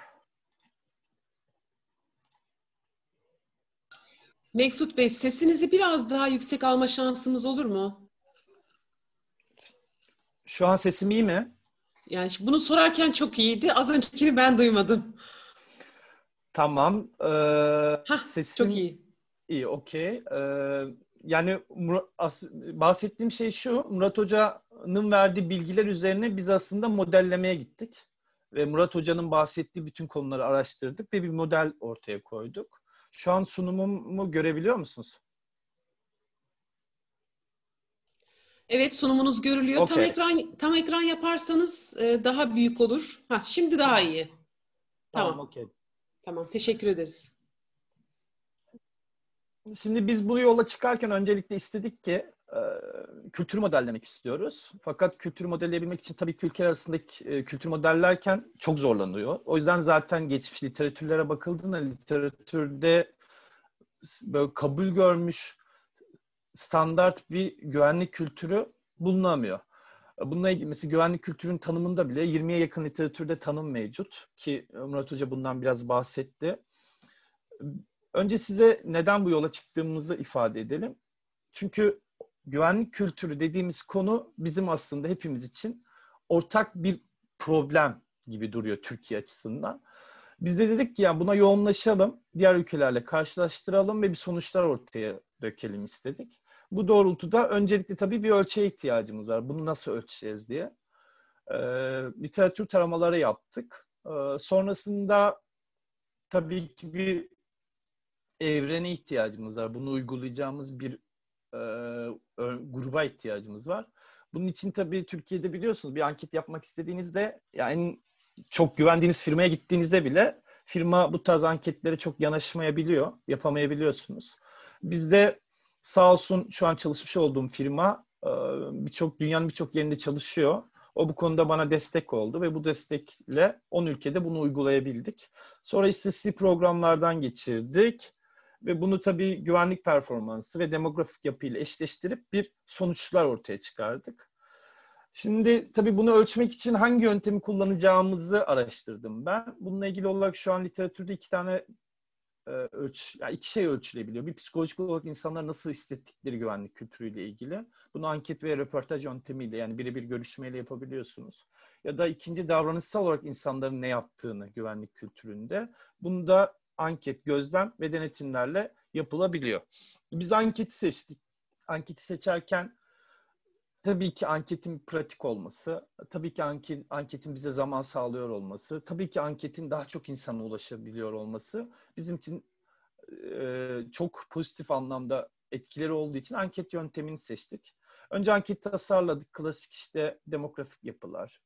Mesut Bey, sesinizi biraz daha yüksek alma şansımız olur mu? Şu an sesim iyi mi? Yani bunu sorarken çok iyiydi. Az öncekini ben duymadım. Tamam. Hah, çok Sesim iyi. iyi, okey. Yani bahsettiğim şey şu, Murat Hoca'nın verdiği bilgiler üzerine biz aslında modellemeye gittik. ve Murat Hoca'nın bahsettiği bütün konuları araştırdık ve bir model ortaya koyduk. Şu an sunumumu görebiliyor musunuz? Evet, sunumunuz görülüyor. Okey. Tam ekran yaparsanız daha büyük olur. Ha, şimdi daha Tamam. iyi. Tamam, Tamam. okey. Tamam. Teşekkür ederiz. Şimdi biz bu yola çıkarken öncelikle istedik ki kültür modellemek istiyoruz. Fakat kültür modelleyebilmek için tabii ki ülkeler arasındaki kültür modellerken çok zorlanıyor. O yüzden zaten geçmiş literatürlere bakıldığında literatürde böyle kabul görmüş standart bir güvenlik kültürü bulunamıyor. Bununla ilgili mesela güvenlik kültürün tanımında bile 20'ye yakın literatürde tanım mevcut ki Murat Hoca bundan biraz bahsetti. Önce size neden bu yola çıktığımızı ifade edelim. Çünkü güvenlik kültürü dediğimiz konu bizim aslında hepimiz için ortak bir problem gibi duruyor Türkiye açısından. Biz de dedik ki yani buna yoğunlaşalım, diğer ülkelerle karşılaştıralım ve bir sonuçlar ortaya dökelim istedik. Bu doğrultuda öncelikle tabii bir ölçüye ihtiyacımız var. Bunu nasıl ölçeceğiz diye. Literatür taramaları yaptık. Sonrasında tabii ki bir evrene ihtiyacımız var. Bunu uygulayacağımız bir gruba ihtiyacımız var. Bunun için tabii Türkiye'de biliyorsunuz bir anket yapmak istediğinizde yani çok güvendiğiniz firmaya gittiğinizde bile firma bu tarz anketlere çok yanaşmayabiliyor, yapamayabiliyorsunuz. Bizde sağ olsun şu an çalışmış olduğum firma dünyanın birçok yerinde çalışıyor. O bu konuda bana destek oldu ve bu destekle 10 ülkede bunu uygulayabildik. Sonra istatistik programlardan geçirdik. Ve bunu tabii güvenlik performansı ve demografik yapıyla eşleştirip bir sonuçlar ortaya çıkardık. Şimdi tabii bunu ölçmek için hangi yöntemi kullanacağımızı araştırdım ben. Bununla ilgili olarak şu an literatürde iki şey ölçülebiliyor. Bir psikolojik olarak insanlar nasıl hissettikleri güvenlik kültürüyle ilgili. Bunu anket ve röportaj yöntemiyle yani birebir görüşmeyle yapabiliyorsunuz. Ya da ikinci davranışsal olarak insanların ne yaptığını güvenlik kültüründe. Bunu da anket, gözlem ve denetimlerle yapılabiliyor. Biz anketi seçtik. Anketi seçerken tabii ki anketin pratik olması, tabii ki anketin bize zaman sağlıyor olması, tabii ki anketin daha çok insana ulaşabiliyor olması bizim için çok pozitif anlamda etkileri olduğu için anket yöntemini seçtik. Önce anketi tasarladık. Klasik işte demografik yapılar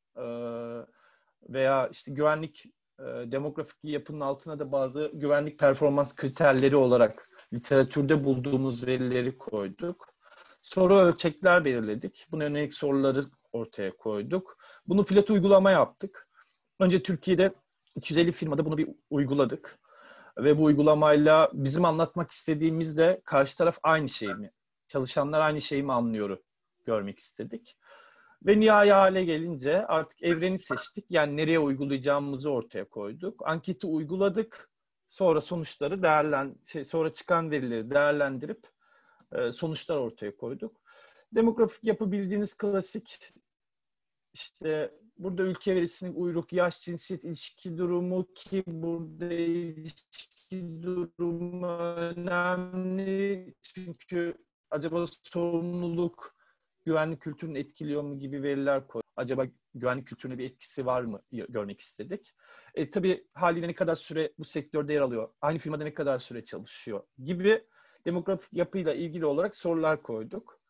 veya işte demografik yapının altına da bazı güvenlik performans kriterleri olarak literatürde bulduğumuz verileri koyduk. Soru ölçekler belirledik. Buna yönelik soruları ortaya koyduk. Bunu pilot uygulama yaptık. Önce Türkiye'de 250 firmada bunu bir uyguladık. Ve bu uygulamayla bizim anlatmak istediğimizde karşı taraf aynı şey mi? Çalışanlar aynı şeyi mi anlıyor? Görmek istedik. Ve nihai hale gelince artık evreni seçtik. Yani nereye uygulayacağımızı ortaya koyduk. Anketi uyguladık. Sonra sonra çıkan verileri değerlendirip sonuçlar ortaya koyduk. Demografik yapı bildiğiniz klasik işte burada ülke verisinin uyruk, yaş, cinsiyet, ilişki durumu ki burada ilişki durumu önemli. Çünkü acaba sorumluluk güvenlik kültürünü etkiliyor mu gibi veriler koy. Acaba güvenlik kültürüne bir etkisi var mı görmek istedik. Tabii haliyle ne kadar süre bu sektörde yer alıyor, aynı firmada ne kadar süre çalışıyor gibi demografik yapıyla ilgili olarak sorular koyduk.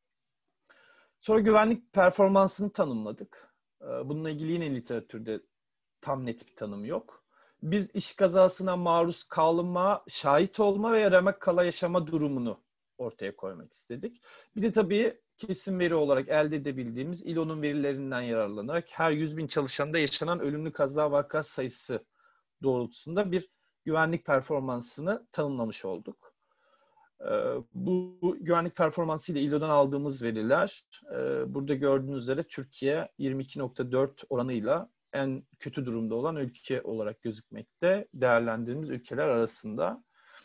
Sonra güvenlik performansını tanımladık. Bununla ilgili yine literatürde tam net bir tanım yok. Biz iş kazasına maruz kalma, şahit olma ve yaramak kala yaşama durumunu ortaya koymak istedik. Bir de tabii kesin veri olarak elde edebildiğimiz İLO'nun verilerinden yararlanarak her 100.000 çalışanda yaşanan ölümlü kaza vaka sayısı doğrultusunda bir güvenlik performansını tanımlamış olduk. Bu güvenlik performansı ile İLO'dan aldığımız veriler burada gördüğünüz üzere Türkiye 22.4 oranıyla en kötü durumda olan ülke olarak gözükmekte değerlendirdiğimiz ülkeler arasında.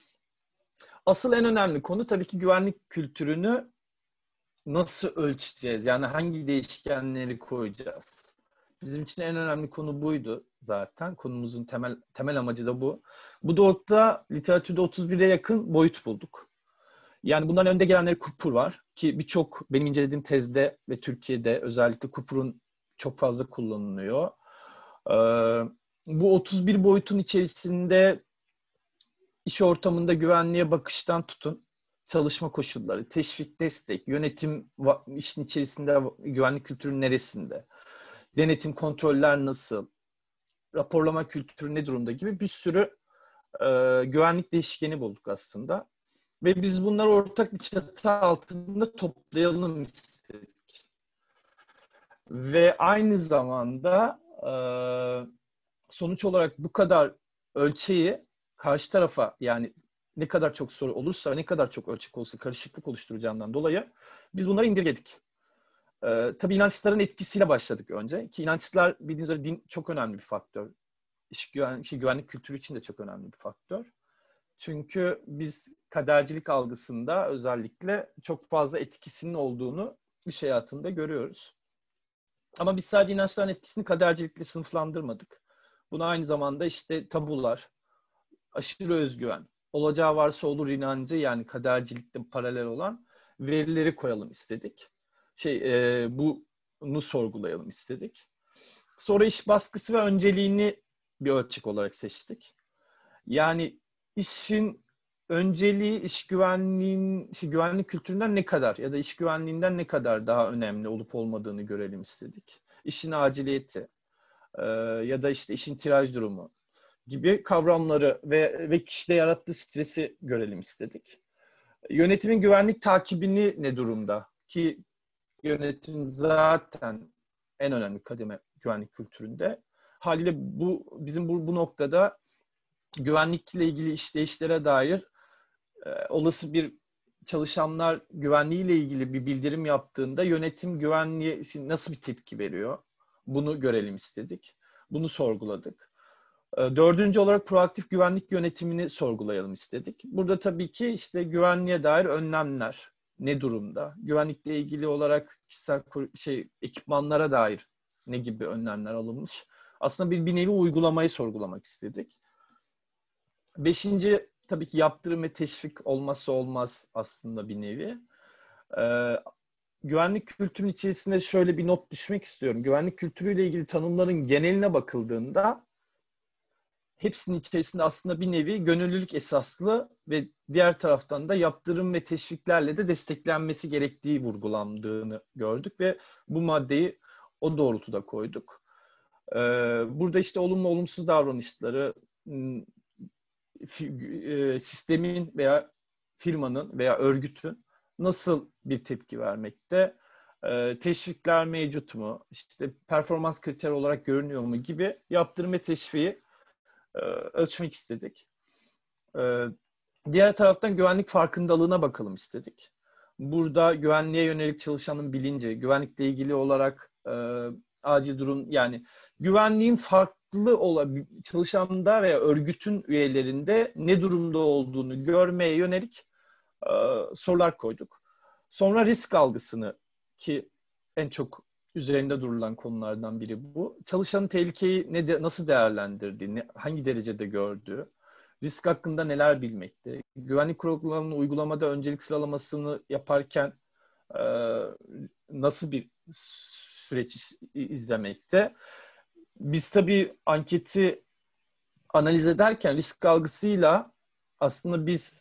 Asıl en önemli konu tabii ki güvenlik kültürünü nasıl ölçeceğiz? Yani hangi değişkenleri koyacağız? Bizim için en önemli konu buydu zaten. Konumuzun temel amacı da bu. Bu doğrultuda literatürde 31'e yakın boyut bulduk. Yani bunların önde gelenleri Kupur var ki benim incelediğim tezde ve Türkiye'de özellikle Kupur'un çok fazla kullanılıyor. Bu 31 boyutun içerisinde iş ortamında güvenliğe bakıştan tutun, çalışma koşulları, teşvik, destek, yönetim işin içerisinde güvenlik kültürü neresinde, denetim, kontroller nasıl, raporlama kültürü ne durumda gibi bir sürü güvenlik değişkeni bulduk aslında. Ve biz bunları ortak bir çatı altında toplayalım istedik. Ve aynı zamanda sonuç olarak bu kadar ölçeği karşı tarafa, yani ne kadar çok soru olursa, ne kadar çok ölçek olursa karışıklık oluşturacağından dolayı biz bunları indirgedik. Tabii inançların etkisiyle başladık önce. Ki inançlar bildiğiniz üzere din çok önemli bir faktör. Güvenlik kültürü için de çok önemli bir faktör. Çünkü biz kadercilik algısında özellikle çok fazla etkisinin olduğunu iş hayatında görüyoruz. Ama biz sadece inançların etkisini kadercilikle sınıflandırmadık. Buna aynı zamanda işte tabular, aşırı özgüven, olacağı varsa olur inancı, yani kadercilikte paralel olan verileri koyalım istedik. Bunu sorgulayalım istedik. Sonra iş baskısı ve önceliğini bir ölçek olarak seçtik. Yani işin önceliği güvenlik kültüründen ne kadar ya da iş güvenliğinden ne kadar daha önemli olup olmadığını görelim istedik. İşin aciliyeti ya da işte işin tiraj durumu gibi kavramları ve kişide yarattığı stresi görelim istedik. Yönetimin güvenlik takibini ne durumda? Ki yönetim zaten en önemli kademe güvenlik kültüründe. Haliyle bizim bu noktada güvenlikle ilgili işleyişlere dair olası bir çalışanlar güvenliğiyle ilgili bir bildirim yaptığında yönetim güvenliğe nasıl bir tepki veriyor? Bunu görelim istedik. Bunu sorguladık. Dördüncü olarak proaktif güvenlik yönetimini sorgulayalım istedik. Burada tabii ki işte güvenliğe dair önlemler ne durumda? Güvenlikle ilgili olarak kişisel ekipmanlara dair ne gibi önlemler alınmış? Aslında bir nevi uygulamayı sorgulamak istedik. Beşinci tabii ki yaptırım ve teşvik olmazsa olmaz aslında bir nevi. Güvenlik kültürünün içerisinde şöyle bir not düşmek istiyorum. Güvenlik kültürüyle ilgili tanımların geneline bakıldığında hepsinin içerisinde aslında bir nevi gönüllülük esaslı ve diğer taraftan da yaptırım ve teşviklerle de desteklenmesi gerektiği vurgulandığını gördük ve bu maddeyi o doğrultuda koyduk. Burada işte olumlu olumsuz davranışları, sistemin veya firmanın veya örgütün nasıl bir tepki vermekte, teşvikler mevcut mu, işte performans kriteri olarak görünüyor mu gibi yaptırım ve teşviği ölçmek istedik. Diğer taraftan güvenlik farkındalığına bakalım istedik. Burada güvenliğe yönelik çalışanın bilinci, güvenlikle ilgili olarak acil durum, yani güvenliğin farklı çalışanda veya örgütün üyelerinde ne durumda olduğunu görmeye yönelik sorular koyduk. Sonra risk algısını, ki en çok üzerinde durulan konulardan biri bu. Çalışanın tehlikeyi nasıl değerlendirdiğini, hangi derecede gördüğü, risk hakkında neler bilmekte, güvenlik kurallarının uygulamada öncelik sıralamasını yaparken nasıl bir süreç izlemekte. Biz tabii anketi analiz ederken risk algısıyla aslında biz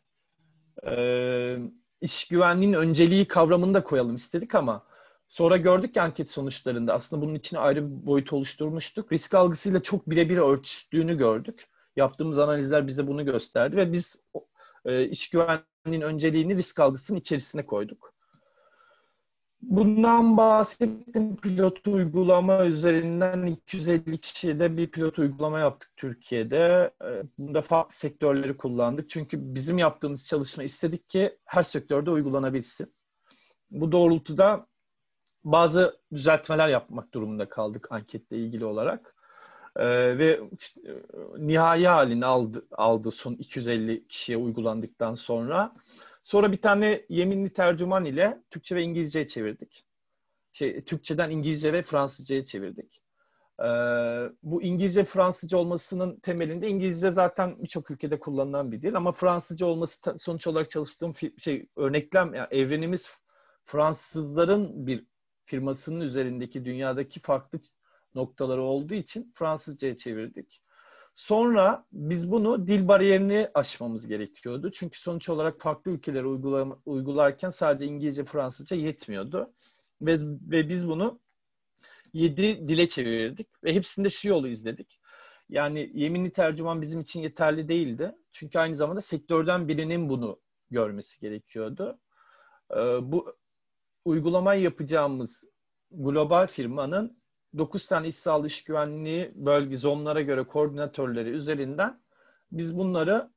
iş güvenliğinin önceliği kavramını da koyalım istedik ama sonra gördük ki anket sonuçlarında aslında bunun için ayrı bir boyut oluşturmuştuk. Risk algısıyla çok birebir ölçtüğünü gördük. Yaptığımız analizler bize bunu gösterdi ve biz iş güvenliğinin önceliğini risk algısının içerisine koyduk. Bundan bahsettim. Pilot uygulama üzerinden 250 kişiyle bir pilot uygulama yaptık Türkiye'de. Bunda farklı sektörleri kullandık. Çünkü bizim yaptığımız çalışma istedik ki her sektörde uygulanabilsin. Bu doğrultuda bazı düzeltmeler yapmak durumunda kaldık anketle ilgili olarak. Ve nihai halini aldı son 250 kişiye uygulandıktan sonra. Sonra bir tane yeminli tercüman ile Türkçe ve İngilizce'ye çevirdik. Türkçeden İngilizce ve Fransızca'ya çevirdik. Bu İngilizce Fransızca olmasının temelinde İngilizce zaten birçok ülkede kullanılan bir dil ama Fransızca olması sonuç olarak çalıştığım örneklem, yani evrenimiz Fransızların bir firmasının üzerindeki dünyadaki farklı noktaları olduğu için Fransızca'ya çevirdik. Sonra biz bunu dil bariyerini aşmamız gerekiyordu. Çünkü sonuç olarak farklı ülkelere uygularken sadece İngilizce, Fransızca yetmiyordu. Ve biz bunu 7 dile çevirdik. Ve hepsinde şu yolu izledik. Yani yeminli tercüman bizim için yeterli değildi. Çünkü aynı zamanda sektörden birinin bunu görmesi gerekiyordu. Bu uygulamayı yapacağımız global firmanın 9 tane iş sağlığı iş güvenliği bölge zonlara göre koordinatörleri üzerinden biz bunları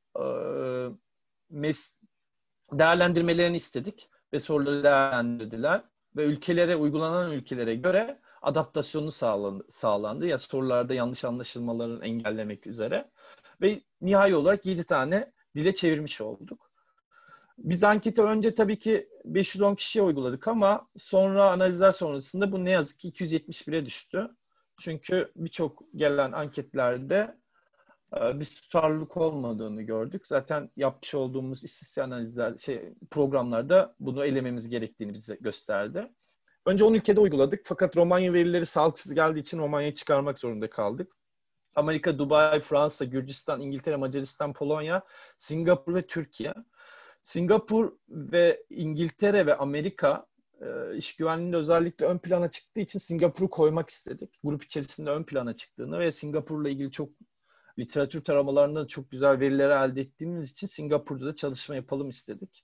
değerlendirmelerini istedik ve soruları değerlendirdiler ve uygulanan ülkelere göre adaptasyonu sağlandı. Ya sorularda yanlış anlaşılmaları engellemek üzere ve nihai olarak 7 tane dile çevirmiş olduk. Biz anketi önce tabii ki 510 kişiye uyguladık ama sonra analizler sonrasında bu ne yazık ki 271'e düştü. Çünkü birçok gelen anketlerde bir tutarlılık olmadığını gördük. Zaten yapmış olduğumuz istatistik analizler, programlarda bunu elememiz gerektiğini bize gösterdi. Önce 10 ülkede uyguladık fakat Romanya verileri sağlıksız geldiği için Romanya'yı çıkarmak zorunda kaldık. Amerika, Dubai, Fransa, Gürcistan, İngiltere, Macaristan, Polonya, Singapur ve Türkiye. Singapur ve İngiltere ve Amerika iş güvenliğinde özellikle ön plana çıktığı için Singapur'u koymak istedik. Grup içerisinde ön plana çıktığını ve Singapur'la ilgili çok literatür taramalarında çok güzel verileri elde ettiğimiz için Singapur'da da çalışma yapalım istedik.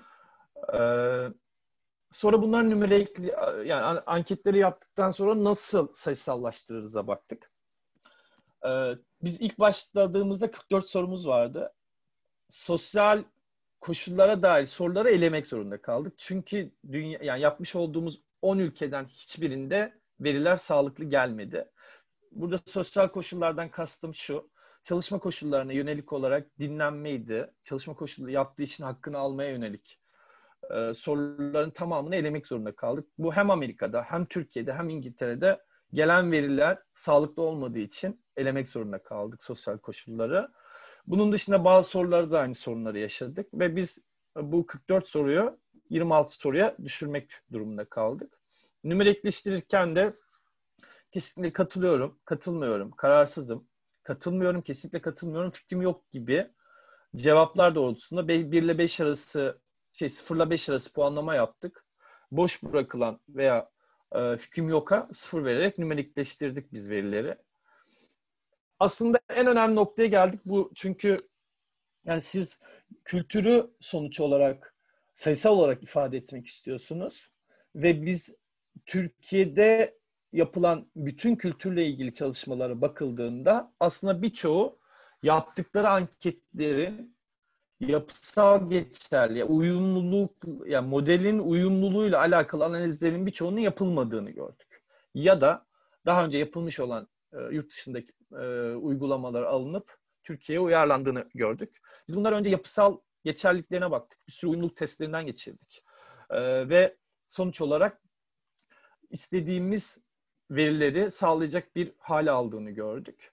Sonra bunların yani anketleri yaptıktan sonra nasıl sayısallaştırırız'a baktık. Biz ilk başladığımızda 44 sorumuz vardı. Sosyal koşullara dair soruları elemek zorunda kaldık. Çünkü yani yapmış olduğumuz 10 ülkeden hiçbirinde veriler sağlıklı gelmedi. Burada sosyal koşullardan kastım şu. Çalışma koşullarına yönelik olarak dinlenmeydi. Çalışma koşulları yaptığı için hakkını almaya yönelik soruların tamamını elemek zorunda kaldık. Bu hem Amerika'da hem Türkiye'de hem İngiltere'de gelen veriler sağlıklı olmadığı için elemek zorunda kaldık sosyal koşulları. Bunun dışında bazı sorularda da aynı sorunları yaşadık ve biz bu 44 soruyu 26 soruya düşürmek durumunda kaldık. Nümerekleştirirken de kesinlikle katılıyorum, katılmıyorum, kararsızım, katılmıyorum, kesinlikle katılmıyorum, fikrim yok gibi cevaplar doğrultusunda 1 ile 5 arası 0 ile 5 arası puanlama yaptık. Boş bırakılan veya fikrim yok'a 0 vererek nümerikleştirdik biz verileri. Aslında en önemli noktaya geldik bu çünkü yani siz kültürü sonuç olarak sayısal olarak ifade etmek istiyorsunuz ve biz Türkiye'de yapılan bütün kültürle ilgili çalışmalara bakıldığında aslında birçoğu yaptıkları anketlerin yapısal geçerli, uyumluluk, yani modelin uyumluluğuyla alakalı analizlerin birçoğunun yapılmadığını gördük. Ya da daha önce yapılmış olan yurt dışındaki uygulamalar alınıp Türkiye'ye uyarlandığını gördük. Biz bunlar önce yapısal geçerliliklerine baktık. Bir sürü uyumluluk testlerinden geçirdik. Ve sonuç olarak istediğimiz verileri sağlayacak bir hale aldığını gördük.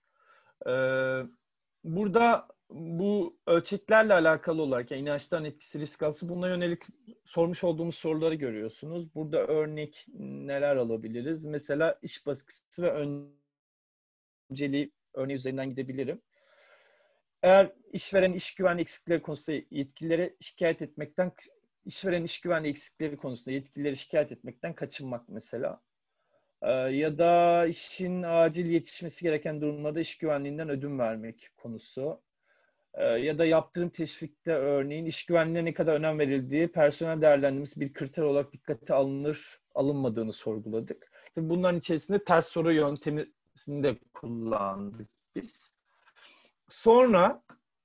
Burada bu ölçeklerle alakalı olarak yani inançların etkisi, risk algısı buna yönelik sormuş olduğumuz soruları görüyorsunuz. Burada örnek neler alabiliriz? Mesela iş baskısı ve önceliği örneği üzerinden gidebilirim. Eğer işveren iş güvenliği eksikleri konusunda yetkililere şikayet etmekten, işveren iş güvenliği eksikleri konusunda yetkilileri şikayet etmekten kaçınmak mesela. Ya da işin acil yetişmesi gereken durumlarda iş güvenliğinden ödün vermek konusu. Ya da yaptırım teşvikte örneğin iş güvenliğine ne kadar önem verildiği personel değerlendirmesi bir kriter olarak dikkate alınmadığını sorguladık. Tabii bunların içerisinde ters soru yöntemini de kullandık biz. Sonra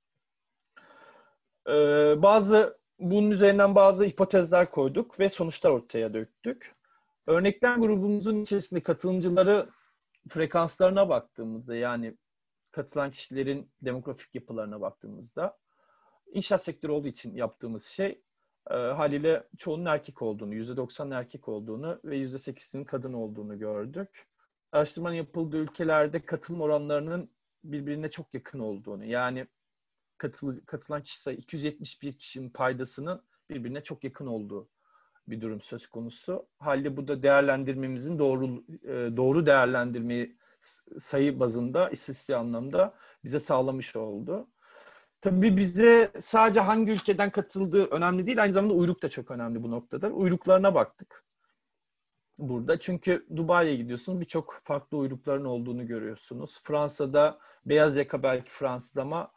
bunun üzerinden bazı hipotezler koyduk ve sonuçlar ortaya döktük. Örneklem grubumuzun içerisinde katılımcıları frekanslarına baktığımızda yani katılan kişilerin demografik yapılarına baktığımızda inşaat sektörü olduğu için yaptığımız şey haliyle çoğunun erkek olduğunu, %90'ın erkek olduğunu ve %8'inin kadın olduğunu gördük. Araştırmanın yapıldığı ülkelerde katılım oranlarının birbirine çok yakın olduğunu yani katılan kişi sayı 271 kişinin paydasının birbirine çok yakın olduğu bir durum söz konusu. Haliyle bu da değerlendirmemizin doğru değerlendirmeyi sayı bazında, istatistik anlamda bize sağlamış oldu. Tabii bize sadece hangi ülkeden katıldığı önemli değil, aynı zamanda uyruk da çok önemli bu noktada. Uyruklarına baktık burada. Çünkü Dubai'ye gidiyorsunuz, birçok farklı uyrukların olduğunu görüyorsunuz. Fransa'da beyaz yaka belki Fransız ama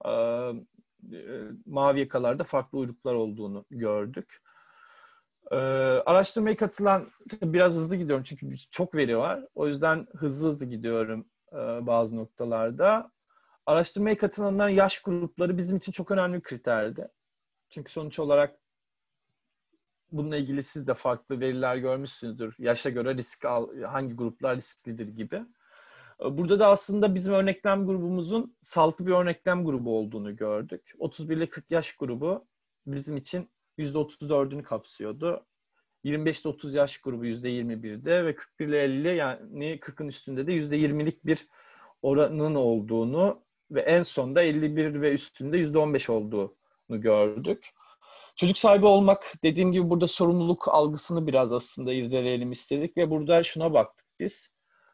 mavi yakalarda farklı uyruklar olduğunu gördük. Araştırmaya katılan, biraz hızlı gidiyorum çünkü çok veri var. O yüzden hızlı gidiyorum bazı noktalarda. Araştırmaya katılanların yaş grupları bizim için çok önemli bir kriterdi. Çünkü sonuç olarak bununla ilgili siz de farklı veriler görmüşsünüzdür. Yaşa göre hangi gruplar risklidir gibi. Burada da aslında bizim örneklem grubumuzun sağlıklı bir örneklem grubu olduğunu gördük. 31 ile 40 yaş grubu bizim için %34'ünü kapsıyordu. 25 ile 30 yaş grubu %21'de ve 41 ile 50 yani 40'ın üstünde de %20'lik bir oranın olduğunu ve en sonda 51 ve üstünde %15 olduğunu gördük. Çocuk sahibi olmak, dediğim gibi burada sorumluluk algısını biraz aslında irdeleyelim istedik ve burada şuna baktık biz.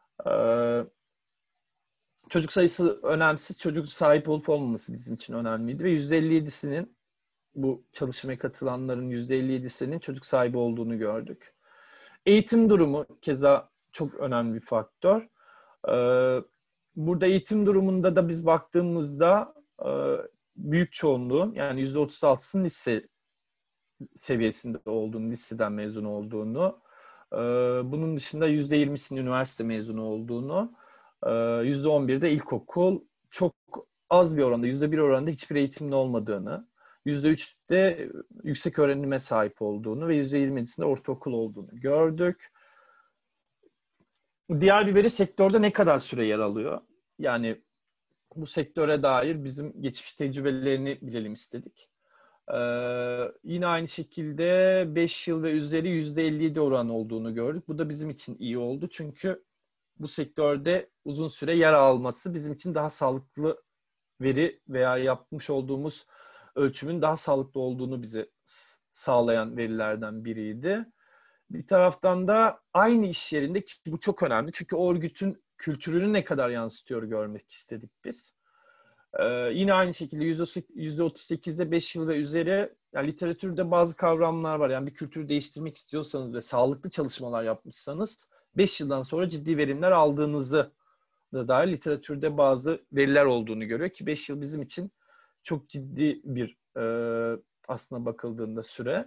Çocuk sayısı önemsiz, çocuk sahip olup olmaması bizim için önemliydi ve %57'sinin, bu çalışmaya katılanların %57'sinin çocuk sahibi olduğunu gördük. Eğitim durumu keza çok önemli bir faktör. Burada eğitim durumunda da biz baktığımızda büyük çoğunluğun, yani %36'sının lise seviyesinde olduğunu, liseden mezun olduğunu, bunun dışında %20'sinin üniversite mezunu olduğunu, %11'de ilkokul, çok az bir oranda, %1 oranında hiçbir eğitimli olmadığını, %3'te yüksek öğrenime sahip olduğunu ve %27'sinde ortaokul olduğunu gördük. Diğer bir veri, sektörde ne kadar süre yer alıyor? Yani bu sektöre dair bizim geçmiş tecrübelerini bilelim istedik. Yine aynı şekilde 5 yıl ve üzeri %57 oran olduğunu gördük. Bu da bizim için iyi oldu. Çünkü bu sektörde uzun süre yer alması bizim için daha sağlıklı veri veya yapmış olduğumuz ölçümün daha sağlıklı olduğunu bize sağlayan verilerden biriydi. Bir taraftan da aynı iş yerinde, ki bu çok önemli çünkü o örgütün kültürünü ne kadar yansıtıyor görmek istedik biz. Yine aynı şekilde %38'de 5 yıl ve üzeri, yani literatürde bazı kavramlar var. Yani bir kültürü değiştirmek istiyorsanız ve sağlıklı çalışmalar yapmışsanız 5 yıldan sonra ciddi verimler aldığınızı da dair literatürde bazı veriler olduğunu görüyor ki 5 yıl bizim için çok ciddi bir aslına bakıldığında süre.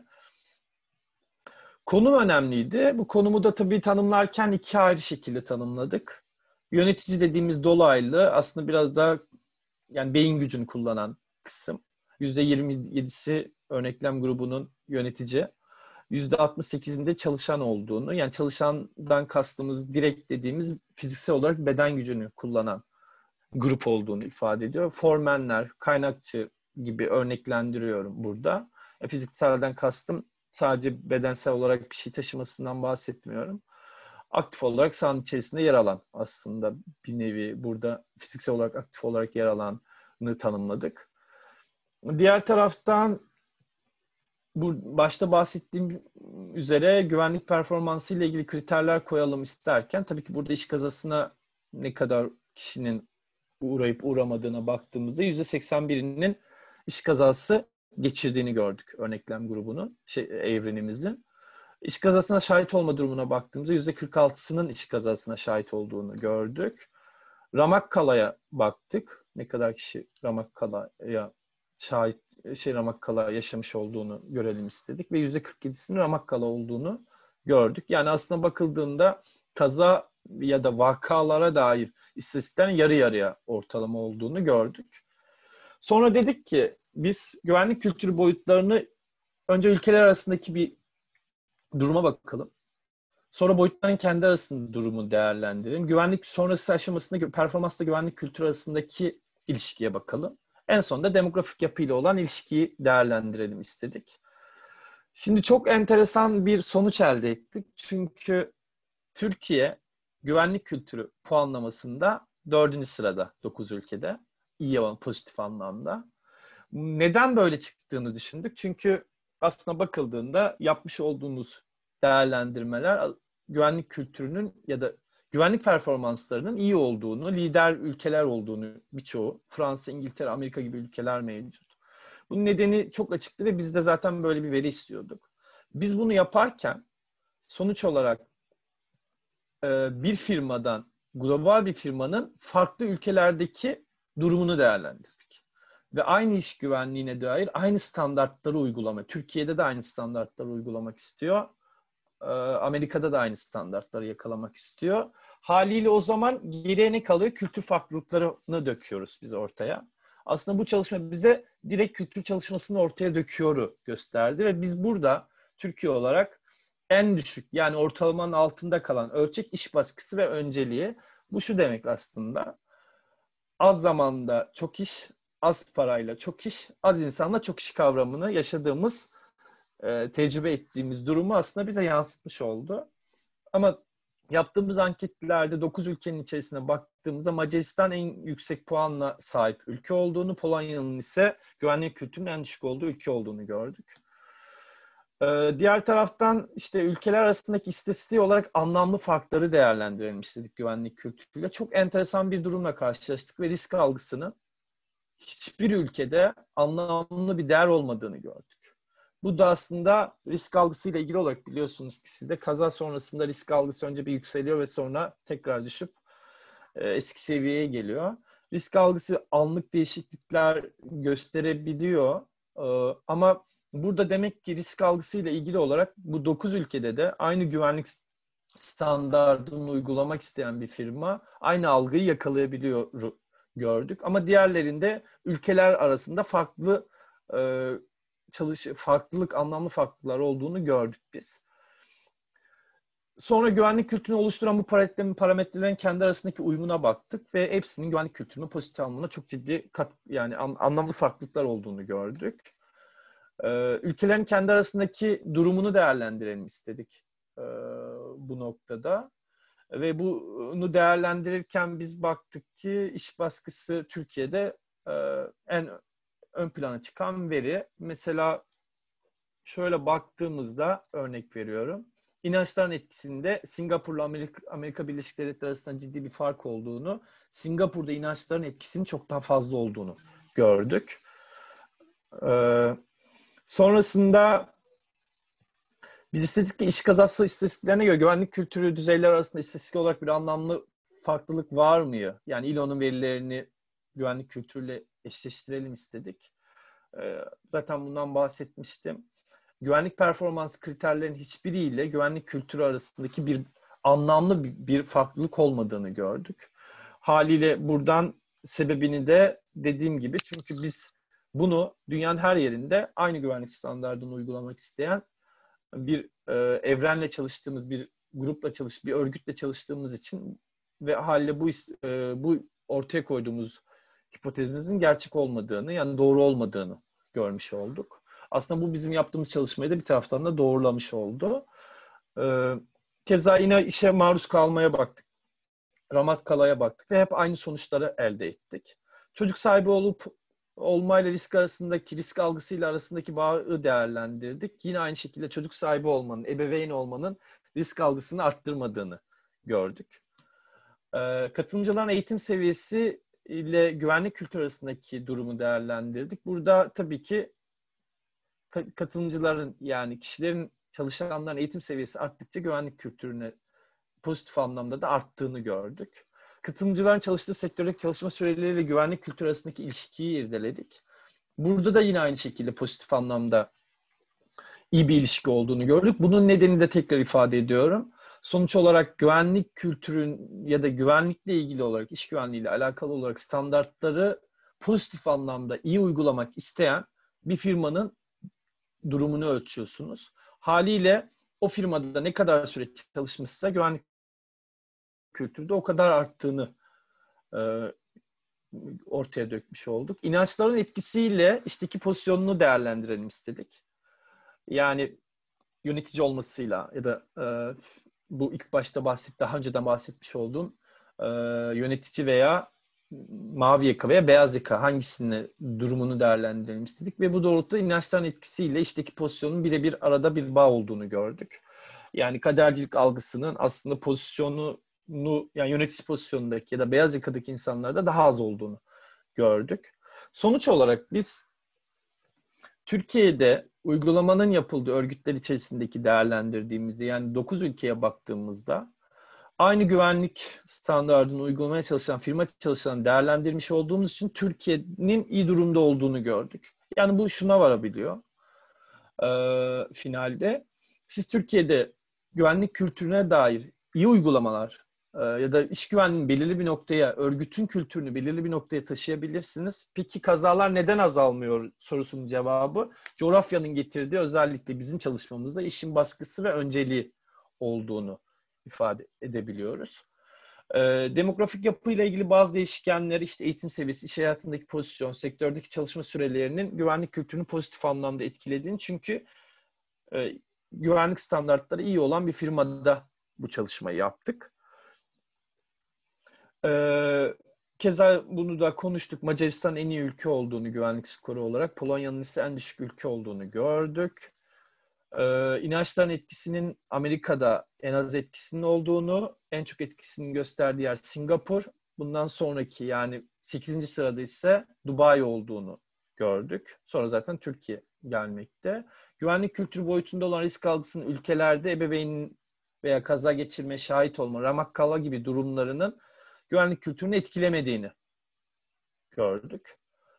Konum önemliydi. Bu konumu da tabii tanımlarken iki ayrı şekilde tanımladık. Yönetici dediğimiz dolaylı aslında biraz daha yani beyin gücünü kullanan kısım. %27'si örneklem grubunun yönetici. %68'inde çalışan olduğunu, yani çalışandan kastımız direkt dediğimiz fiziksel olarak beden gücünü kullanan grup olduğunu ifade ediyor. Formenler, kaynakçı gibi örneklendiriyorum burada. Fizikselden kastım sadece bedensel olarak bir şey taşımasından bahsetmiyorum. Aktif olarak sahanın içerisinde yer alan, aslında bir nevi burada fiziksel olarak aktif olarak yer alanı tanımladık. Diğer taraftan bu başta bahsettiğim üzere güvenlik performansı ile ilgili kriterler koyalım isterken tabii ki burada iş kazasına ne kadar kişinin uğrayıp uğramadığına baktığımızda %81'inin iş kazası geçirdiğini gördük örneklem grubunun, evrenimizin. İş kazasına şahit olma durumuna baktığımızda %46'sının iş kazasına şahit olduğunu gördük. Ramakkala'ya baktık. Ne kadar kişi Ramakkala'ya şahit, Ramakkala yaşamış olduğunu görelim istedik ve %47'sinin Ramakkala olduğunu gördük. Yani aslında bakıldığında kaza ya da vakalara dair istatistiklerin yarı yarıya ortalama olduğunu gördük. Sonra dedik ki biz güvenlik kültürü boyutlarını önce ülkeler arasındaki bir duruma bakalım. Sonra boyutların kendi arasında durumu değerlendirelim. Güvenlik sonrası aşamasında performansla güvenlik kültürü arasındaki ilişkiye bakalım. En sonunda demografik yapıyla olan ilişkiyi değerlendirelim istedik. Şimdi çok enteresan bir sonuç elde ettik. Çünkü Türkiye güvenlik kültürü puanlamasında 4. sırada 9 ülkede. İyi olan, pozitif anlamda. Neden böyle çıktığını düşündük. Çünkü aslına bakıldığında yapmış olduğumuz değerlendirmeler güvenlik kültürünün ya da güvenlik performanslarının iyi olduğunu, lider ülkeler olduğunu birçoğu, Fransa, İngiltere, Amerika gibi ülkeler mevcut. Bunun nedeni çok açıktı ve biz de zaten böyle bir veri istiyorduk. Biz bunu yaparken sonuç olarak bir firmadan, global bir firmanın farklı ülkelerdeki durumunu değerlendirdik. Ve aynı iş güvenliğine dair aynı standartları uygulamak, Türkiye'de de aynı standartları uygulamak istiyor. Amerika'da da aynı standartları yakalamak istiyor. Haliyle o zaman geriye ne kalıyor? Kültür farklılıklarını döküyoruz biz ortaya. Aslında bu çalışma bize direkt kültür çalışmasını ortaya döküyoru gösterdi ve biz burada Türkiye olarak en düşük, yani ortalamanın altında kalan ölçek iş baskısı ve önceliği. Bu şu demek aslında: az zamanda çok iş, az parayla çok iş, az insanla çok iş kavramını yaşadığımız, tecrübe ettiğimiz durumu aslında bize yansıtmış oldu. Ama yaptığımız anketlerde 9 ülkenin içerisine baktığımızda Macaristan en yüksek puanla sahip ülke olduğunu, Polonya'nın ise güvenlik kültürünün en düşük olduğu ülke olduğunu gördük. Diğer taraftan işte ülkeler arasındaki istatistiği olarak anlamlı farkları değerlendirelim istedik güvenlik kültürüyle. Çok enteresan bir durumla karşılaştık ve risk algısının hiçbir ülkede anlamlı bir değer olmadığını gördük. Bu da aslında risk algısıyla ilgili olarak, biliyorsunuz ki sizde kaza sonrasında risk algısı önce bir yükseliyor ve sonra tekrar düşüp eski seviyeye geliyor. Risk algısı anlık değişiklikler gösterebiliyor. Ama burada demek ki risk algısıyla ilgili olarak bu 9 ülkede de aynı güvenlik standardını uygulamak isteyen bir firma aynı algıyı yakalayabiliyor gördük. Ama diğerlerinde ülkeler arasında farklılık, anlamlı farklılıklar olduğunu gördük biz. Sonra güvenlik kültürünü oluşturan bu parametrelerin kendi arasındaki uyumuna baktık ve hepsinin güvenlik kültürünü pozitif alımına çok ciddi yani anlamlı farklılıklar olduğunu gördük. Ülkelerin kendi arasındaki durumunu değerlendirelim istedik bu noktada. Ve bunu değerlendirirken biz baktık ki iş baskısı Türkiye'de en ön plana çıkan veri. Mesela şöyle baktığımızda, örnek veriyorum, İnançların etkisinde Singapur'la Amerika Birleşik Devletleri arasında ciddi bir fark olduğunu, Singapur'da inançların etkisinin çok daha fazla olduğunu gördük. Sonrasında biz istedik ki iş kazası istatistiklerine göre güvenlik kültürü düzeyleri arasında istatistik olarak bir anlamlı farklılık var mı? Yani İLO'nun verilerini güvenlik kültürüyle eşleştirelim istedik. Zaten bundan bahsetmiştim. Güvenlik performans kriterlerinin hiçbiriyle güvenlik kültürü arasındaki bir anlamlı bir farklılık olmadığını gördük. Haliyle buradan sebebini de dediğim gibi, çünkü biz bunu dünyanın her yerinde aynı güvenlik standardını uygulamak isteyen bir evrenle çalıştığımız, bir grupla bir örgütle çalıştığımız için ve haliyle bu ortaya koyduğumuz hipotezimizin gerçek olmadığını, yani doğru olmadığını görmüş olduk. Aslında bu bizim yaptığımız çalışmayı da bir taraftan da doğrulamış oldu. Keza yine işe maruz kalmaya baktık. Ramat kalaya baktık ve hep aynı sonuçları elde ettik. Çocuk sahibi olmayla risk algısıyla arasındaki bağı değerlendirdik. Yine aynı şekilde çocuk sahibi olmanın, ebeveyn olmanın risk algısını arttırmadığını gördük. Katılımcıların eğitim seviyesi ile güvenlik kültürü arasındaki durumu değerlendirdik. Burada tabii ki katılımcıların, yani kişilerin, çalışanların eğitim seviyesi arttıkça güvenlik kültürüne pozitif anlamda da arttığını gördük. Katılımcıların çalıştığı sektördeki çalışma süreleriyle güvenlik kültürü arasındaki ilişkiyi irdeledik. Burada da yine aynı şekilde pozitif anlamda iyi bir ilişki olduğunu gördük. Bunun nedenini de tekrar ifade ediyorum. Sonuç olarak güvenlik kültürün ya da güvenlikle ilgili olarak, iş güvenliğiyle alakalı olarak standartları pozitif anlamda iyi uygulamak isteyen bir firmanın durumunu ölçüyorsunuz. Haliyle o firmada ne kadar süre çalışmışsa güvenlik kültürde o kadar arttığını ortaya dökmüş olduk. İnançların etkisiyle işteki pozisyonunu değerlendirelim istedik. Yani yönetici olmasıyla ya da bu ilk başta daha önceden bahsetmiş olduğum yönetici veya mavi yaka veya beyaz yaka, hangisinin durumunu değerlendirelim istedik ve bu doğrultuda inançların etkisiyle işteki pozisyonun birebir arada bir bağ olduğunu gördük. Yani kadercilik algısının aslında pozisyonu yani yönetici pozisyonundaki ya da beyaz yakadaki insanlarda daha az olduğunu gördük. Sonuç olarak biz Türkiye'de uygulamanın yapıldığı örgütler içerisindeki değerlendirdiğimizde, yani 9 ülkeye baktığımızda aynı güvenlik standardını uygulamaya çalışan firma çalışanlarını değerlendirmiş olduğumuz için Türkiye'nin iyi durumda olduğunu gördük. Yani bu şuna varabiliyor finalde. Siz Türkiye'de güvenlik kültürüne dair iyi uygulamalar ya da iş güvenliğinin belirli bir noktaya, örgütün kültürünü belirli bir noktaya taşıyabilirsiniz. Peki kazalar neden azalmıyor sorusunun cevabı, coğrafyanın getirdiği, özellikle bizim çalışmamızda işin baskısı ve önceliği olduğunu ifade edebiliyoruz. Demografik yapıyla ilgili bazı değişkenler, işte eğitim seviyesi, iş hayatındaki pozisyon, sektördeki çalışma sürelerinin güvenlik kültürünü pozitif anlamda etkilediğini, çünkü güvenlik standartları iyi olan bir firmada bu çalışmayı yaptık. Keza bunu da konuştuk. Macaristan en iyi ülke olduğunu güvenlik skoru olarak, Polonya'nın ise en düşük ülke olduğunu gördük. İnançların etkisinin Amerika'da en az etkisinin olduğunu, en çok etkisinin gösterdiği yer Singapur. Bundan sonraki, yani 8. sırada ise Dubai olduğunu gördük. Sonra zaten Türkiye gelmekte. Güvenlik kültürü boyutunda olan risk algısının ülkelerde ebeveynin veya kaza geçirme, şahit olma, ramak kalma gibi durumlarının güvenlik kültürünü etkilemediğini gördük.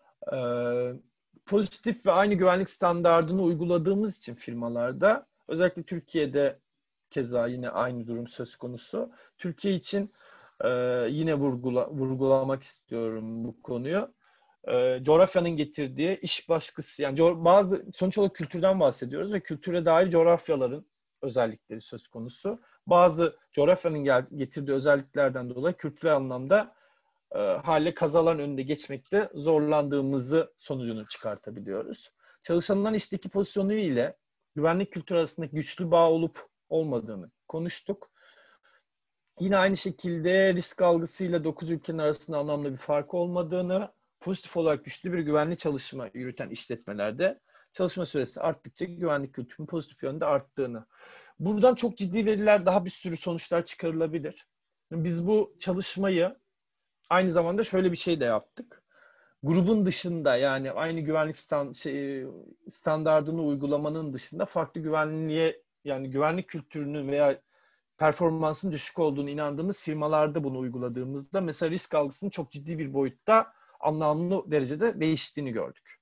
Pozitif ve aynı güvenlik standardını uyguladığımız için firmalarda, özellikle Türkiye'de keza yine aynı durum söz konusu. Türkiye için yine vurgulamak istiyorum bu konuyu. Coğrafyanın getirdiği iş baskısı, yani bazı, sonuç olarak kültürden bahsediyoruz ve kültüre dair coğrafyaların özellikleri söz konusu. Bazı coğrafyanın getirdiği özelliklerden dolayı kültürel anlamda hale kazaların önünde geçmekte zorlandığımızı sonucunu çıkartabiliyoruz. Çalışanların işteki pozisyonu ile güvenlik kültürü arasında güçlü bağ olup olmadığını konuştuk. Yine aynı şekilde risk algısıyla 9 ülkenin arasında anlamda bir fark olmadığını, pozitif olarak güçlü bir güvenli çalışma yürüten işletmelerde çalışma süresi arttıkça güvenlik kültürünün pozitif yönde arttığını. Buradan çok ciddi veriler, daha bir sürü sonuçlar çıkarılabilir. Biz bu çalışmayı aynı zamanda şöyle bir şey de yaptık. Grubun dışında, yani aynı güvenlik standardını uygulamanın dışında farklı güvenliğe, yani güvenlik kültürünün veya performansın düşük olduğunu inandığımız firmalarda bunu uyguladığımızda mesela risk algısının çok ciddi bir boyutta anlamlı derecede değiştiğini gördük.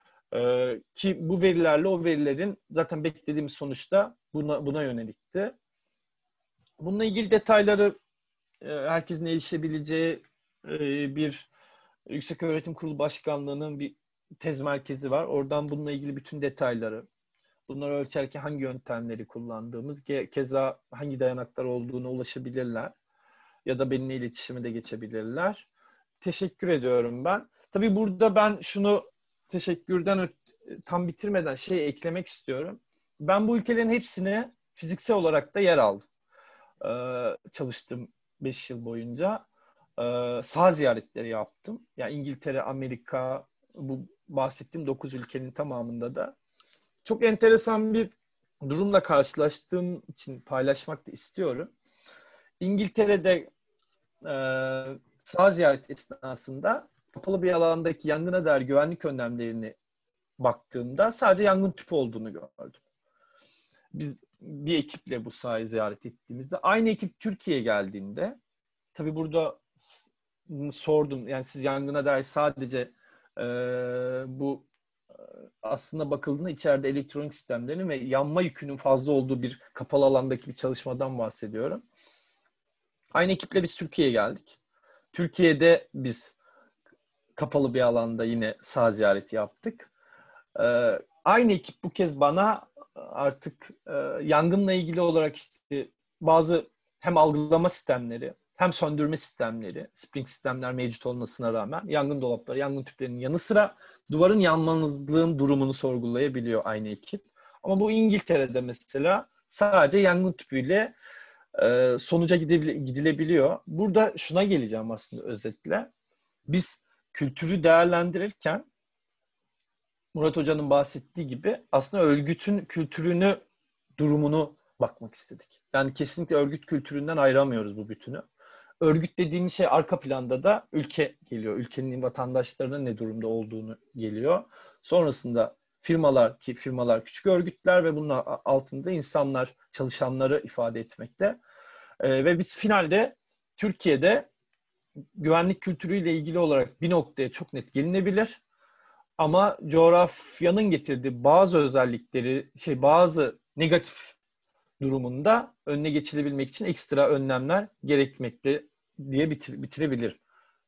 Ki bu verilerle o verilerin zaten beklediğimiz sonuçta buna yönelikti. Bununla ilgili detayları herkesin erişebileceği bir Yükseköğretim Kurulu Başkanlığı'nın bir tez merkezi var. Oradan bununla ilgili bütün detayları, bunları ölçerken hangi yöntemleri kullandığımız, keza hangi dayanaklar olduğuna ulaşabilirler. Ya da benimle iletişime de geçebilirler. Teşekkür ediyorum ben. Tabii burada ben şunu teşekkürden tam bitirmeden eklemek istiyorum. Ben bu ülkelerin hepsine fiziksel olarak da yer aldım. Çalıştım 5 yıl boyunca. Saha ziyaretleri yaptım. Yani İngiltere, Amerika, bu bahsettiğim 9 ülkenin tamamında da. Çok enteresan bir durumla karşılaştığım için paylaşmak da istiyorum. İngiltere'de saha ziyaret esnasında kapalı bir alandaki yangına dair güvenlik önlemlerini baktığımda sadece yangın tüpü olduğunu gördüm. Biz bir ekiple bu sahayı ziyaret ettiğimizde, aynı ekip Türkiye'ye geldiğinde, tabii burada sordum, yani siz yangına dair sadece bu aslında bakıldığında içeride elektronik sistemlerin ve yanma yükünün fazla olduğu bir kapalı alandaki bir çalışmadan bahsediyorum. Aynı ekiple biz Türkiye'ye geldik. Türkiye'de biz kapalı bir alanda yine saha ziyareti yaptık. Aynı ekip bu kez bana artık yangınla ilgili olarak işte bazı hem algılama sistemleri hem söndürme sistemleri, spring sistemler mevcut olmasına rağmen yangın dolapları, yangın tüplerinin yanı sıra duvarın yanmazlığın durumunu sorgulayabiliyor aynı ekip. Ama bu İngiltere'de mesela sadece yangın tüpüyle sonuca gidilebiliyor. Burada şuna geleceğim aslında özetle. Biz kültürü değerlendirirken Murat Hoca'nın bahsettiği gibi aslında örgütün kültürünü, durumunu bakmak istedik. Yani kesinlikle örgüt kültüründen ayıramıyoruz bu bütünü. Örgüt dediğimiz şey arka planda da ülke geliyor. Ülkenin vatandaşlarının ne durumda olduğunu geliyor. Sonrasında firmalar, ki firmalar küçük örgütler ve bunun altında insanlar, çalışanları ifade etmekte. Ve biz finalde Türkiye'de güvenlik kültürüyle ilgili olarak bir noktaya çok net gelinebilir. Ama coğrafyanın getirdiği bazı özellikleri, bazı negatif durumunda önüne geçilebilmek için ekstra önlemler gerekmekte diye bitirebilir.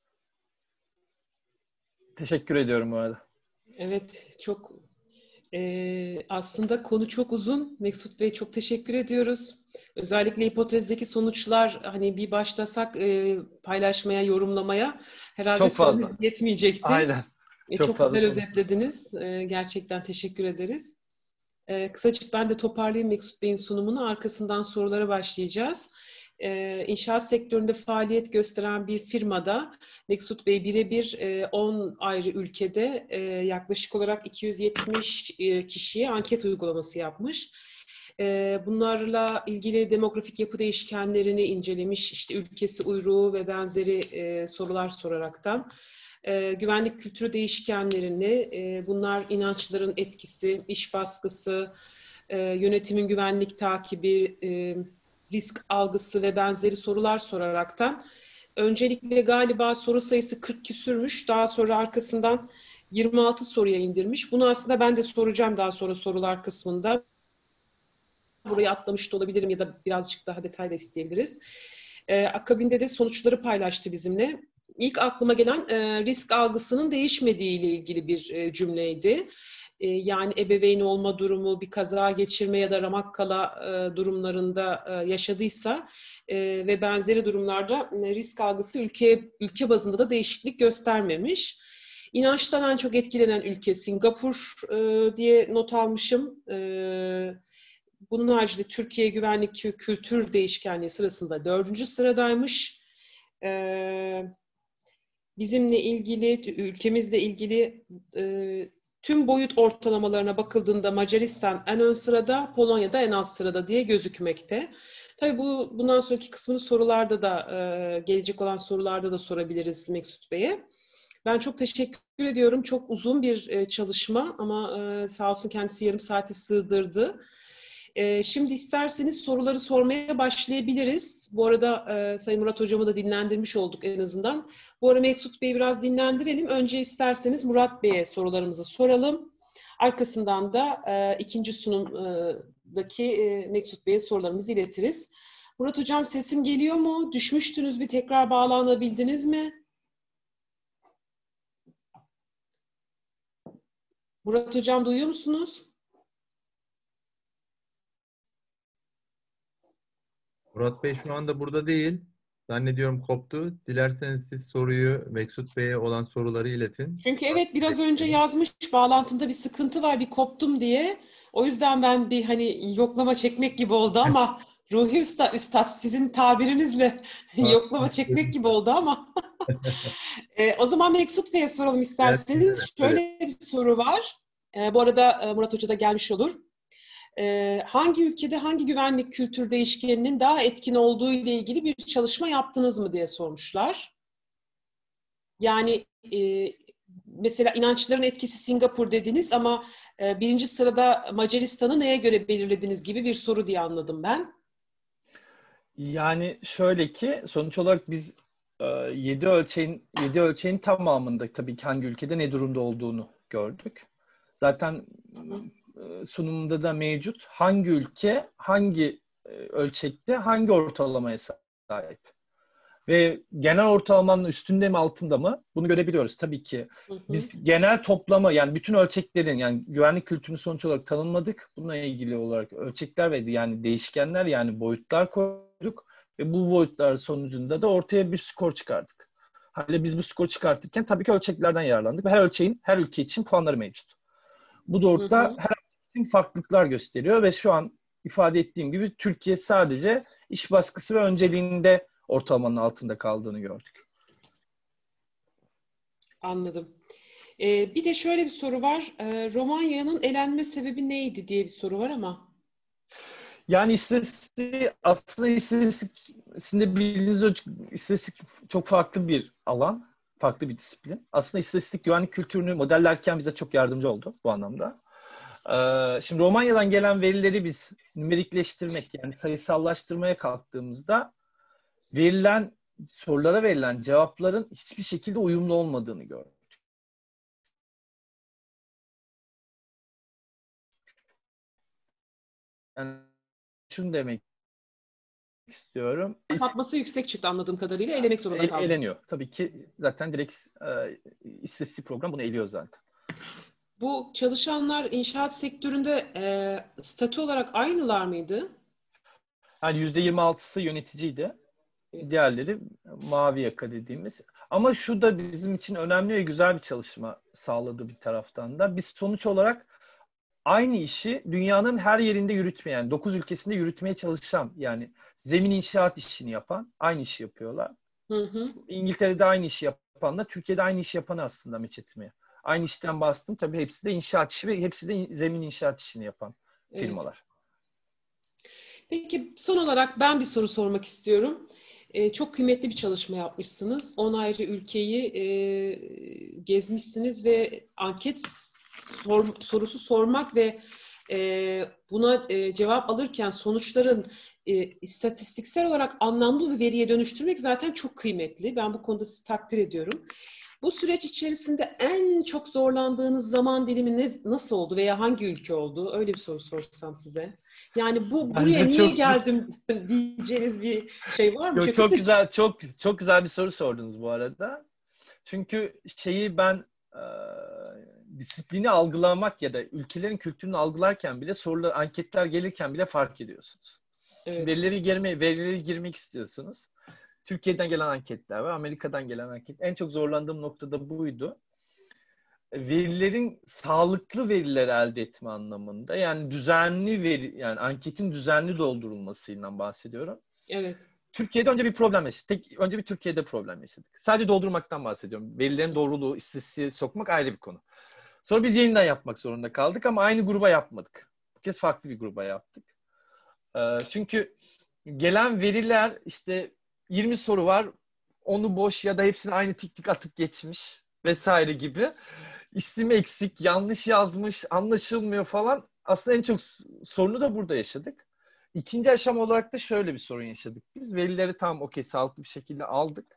Teşekkür ediyorum bu arada. Evet, çok aslında konu çok uzun. Mesut Bey, çok teşekkür ediyoruz. Özellikle hipotezdeki sonuçlar, hani bir başlasak paylaşmaya, yorumlamaya herhalde Çok fazla. yetmeyecekti. Aynen. Çok Çok fazla güzel sonuç. özetlediniz. Gerçekten teşekkür ederiz. Kısacık ben de toparlayayım Mesut Bey'in sunumunu. Arkasından sorulara başlayacağız. İnşaat sektöründe faaliyet gösteren bir firmada Mesut Bey birebir 10 ayrı ülkede yaklaşık olarak 270 kişiye anket uygulaması yapmış. Bunlarla ilgili demografik yapı değişkenlerini incelemiş, işte ülkesi, uyruğu ve benzeri sorular soraraktan. Güvenlik kültürü değişkenlerini, bunlar inançların etkisi, iş baskısı, yönetimin güvenlik takibi, risk algısı ve benzeri sorular soraraktan öncelikle galiba soru sayısı 40 küsürmüş. Daha sonra arkasından 26 soruya indirmiş. Bunu aslında ben de soracağım daha sonra sorular kısmında. Burayı atlamış da olabilirim ya da birazcık daha detay da isteyebiliriz. Akabinde de sonuçları paylaştı bizimle. İlk aklıma gelen risk algısının değişmediği ile ilgili bir cümleydi. Yani ebeveyn olma durumu, bir kaza geçirme ya da ramak kala durumlarında yaşadıysa ve benzeri durumlarda risk algısı ülke bazında da değişiklik göstermemiş. İnançtan en çok etkilenen ülke Singapur diye not almışım. Bunun haricinde Türkiye güvenlik kültür değişkenliği sırasında 4. sıradaymış. Bizimle ilgili, ülkemizle ilgili tüm boyut ortalamalarına bakıldığında Macaristan en ön sırada, Polonya da en alt sırada diye gözükmekte. Tabii bundan sonraki kısmını sorularda da, gelecek olan sorularda da sorabiliriz Mesut Bey'e. Ben çok teşekkür ediyorum. Çok uzun bir çalışma ama sağ olsun kendisi yarım saati sığdırdı. Şimdi isterseniz soruları sormaya başlayabiliriz. Bu arada Sayın Murat Hocam'ı da dinlendirmiş olduk en azından. Bu arada Mesut Bey'i biraz dinlendirelim. Önce isterseniz Murat Bey'e sorularımızı soralım. Arkasından da ikinci sunumdaki Mesut Bey'e sorularımızı iletiriz. Murat Hocam, sesim geliyor mu? Düşmüştünüz, bir tekrar bağlanabildiniz mi? Murat Hocam, duyuyor musunuz? Murat Bey şu anda burada değil. Zannediyorum koptu. Dilerseniz siz soruyu Mesut Bey'e olan soruları iletin. Çünkü evet, biraz önce yazmış, bağlantımda bir sıkıntı var, bir koptum diye. O yüzden ben bir hani yoklama çekmek gibi oldu ama Ruhi Üstad sizin tabirinizle yoklama çekmek gibi oldu ama. O zaman Mesut Bey'e soralım isterseniz. Şöyle bir soru var. Bu arada Murat Hoca da gelmiş olur. Hangi ülkede hangi güvenlik kültür değişkeninin daha etkin olduğu ile ilgili bir çalışma yaptınız mı diye sormuşlar. Yani mesela inançların etkisi Singapur dediniz ama birinci sırada Macaristan'ı neye göre belirlediniz gibi bir soru diye anladım ben. Yani şöyle ki sonuç olarak biz 7 ölçeğin tamamında tabii ki hangi ülkede ne durumda olduğunu gördük. Zaten sunumunda da mevcut. Hangi ülke hangi ölçekte hangi ortalamaya sahip? Ve genel ortalamanın üstünde mi altında mı? Bunu görebiliyoruz tabii ki. Biz genel toplama, yani bütün ölçeklerin, yani güvenlik kültürünü sonuç olarak tanımladık. Bununla ilgili olarak ölçekler ve yani değişkenler, yani boyutlar koyduk. Ve bu boyutlar sonucunda da ortaya bir skor çıkardık. Haliyle biz bu skor çıkartırken tabii ki ölçeklerden yararlandık. Ve her ülke için puanları mevcut. Bu doğrultuda her ülke için farklılıklar gösteriyor ve şu an ifade ettiğim gibi Türkiye sadece iş baskısı ve önceliğinde ortalamanın altında kaldığını gördük. Anladım. Bir de şöyle bir soru var. Romanya'nın elenme sebebi neydi diye bir soru var ama. Yani istatistik aslında istatistiğinde bildiğiniz istatistik çok farklı bir alan, farklı bir disiplin. Aslında istatistik güvenlik kültürünü modellerken bize çok yardımcı oldu bu anlamda. Şimdi Romanya'dan gelen verileri biz numerikleştirmek yani sayısallaştırmaya kalktığımızda sorulara verilen cevapların hiçbir şekilde uyumlu olmadığını gördük. Yani şunu demek istiyorum. Sapması yüksek çıktı anladığım kadarıyla. Elemek zorunda kaldınız. Eleniyor. Tabii ki zaten direkt istatistik program bunu eliyor zaten. Bu çalışanlar inşaat sektöründe statü olarak aynılar mıydı? Yani %26'sı yöneticiydi. Diğerleri mavi yaka dediğimiz. Ama şu da bizim için önemli ve güzel bir çalışma sağladı bir taraftan da. Biz sonuç olarak aynı işi dünyanın her yerinde yürütmeyen, 9 ülkesinde yürütmeye çalışan, yani zemin inşaat işini yapan, aynı işi yapıyorlar. Hı hı. İngiltere'de aynı işi yapanla, Türkiye'de aynı işi yapan aslında meç etmeye. Aynı işten bastım. Tabii hepsi de inşaat işi ve hepsi de zemin inşaat işini yapan firmalar. Peki son olarak ben bir soru sormak istiyorum. Çok kıymetli bir çalışma yapmışsınız. 10 ayrı ülkeyi gezmişsiniz ve anket sorusu sormak ve buna cevap alırken sonuçların istatistiksel olarak anlamlı bir veriye dönüştürmek zaten çok kıymetli. Ben bu konuda sizi takdir ediyorum. Bu süreç içerisinde en çok zorlandığınız zaman dilimi nasıl oldu veya hangi ülke oldu? Öyle bir soru sorsam size. Yani buraya niye geldim diyeceğiniz bir şey var mı? Yok, çok güzel bir soru sordunuz bu arada. Çünkü ben disiplini algılamak ya da ülkelerin kültürünü algılarken bile sorular, anketler gelirken bile fark ediyorsunuz. Evet. Şimdi verileri girmek istiyorsunuz. Türkiye'den gelen anketler var, Amerika'dan gelen anket. En çok zorlandığım nokta da buydu. Verilerin sağlıklı veriler elde etme anlamında, yani düzenli yani anketin düzenli doldurulmasından bahsediyorum. Evet. Türkiye'de önce bir problem yaşadık. Önce bir Türkiye'de problem yaşadık. Sadece doldurmaktan bahsediyorum. Verilerin doğruluğu, istatistiğe sokmak ayrı bir konu. Sonra biz yeniden yapmak zorunda kaldık ama aynı gruba yapmadık. Bu kez farklı bir gruba yaptık. Çünkü gelen veriler işte 20 soru var. Onu boş ya da hepsini aynı tik tik atıp geçmiş vesaire gibi. İsim eksik, yanlış yazmış, anlaşılmıyor falan. Aslında en çok sorunu da burada yaşadık. İkinci aşama olarak da şöyle bir sorun yaşadık. Biz verileri tam sağlıklı bir şekilde aldık.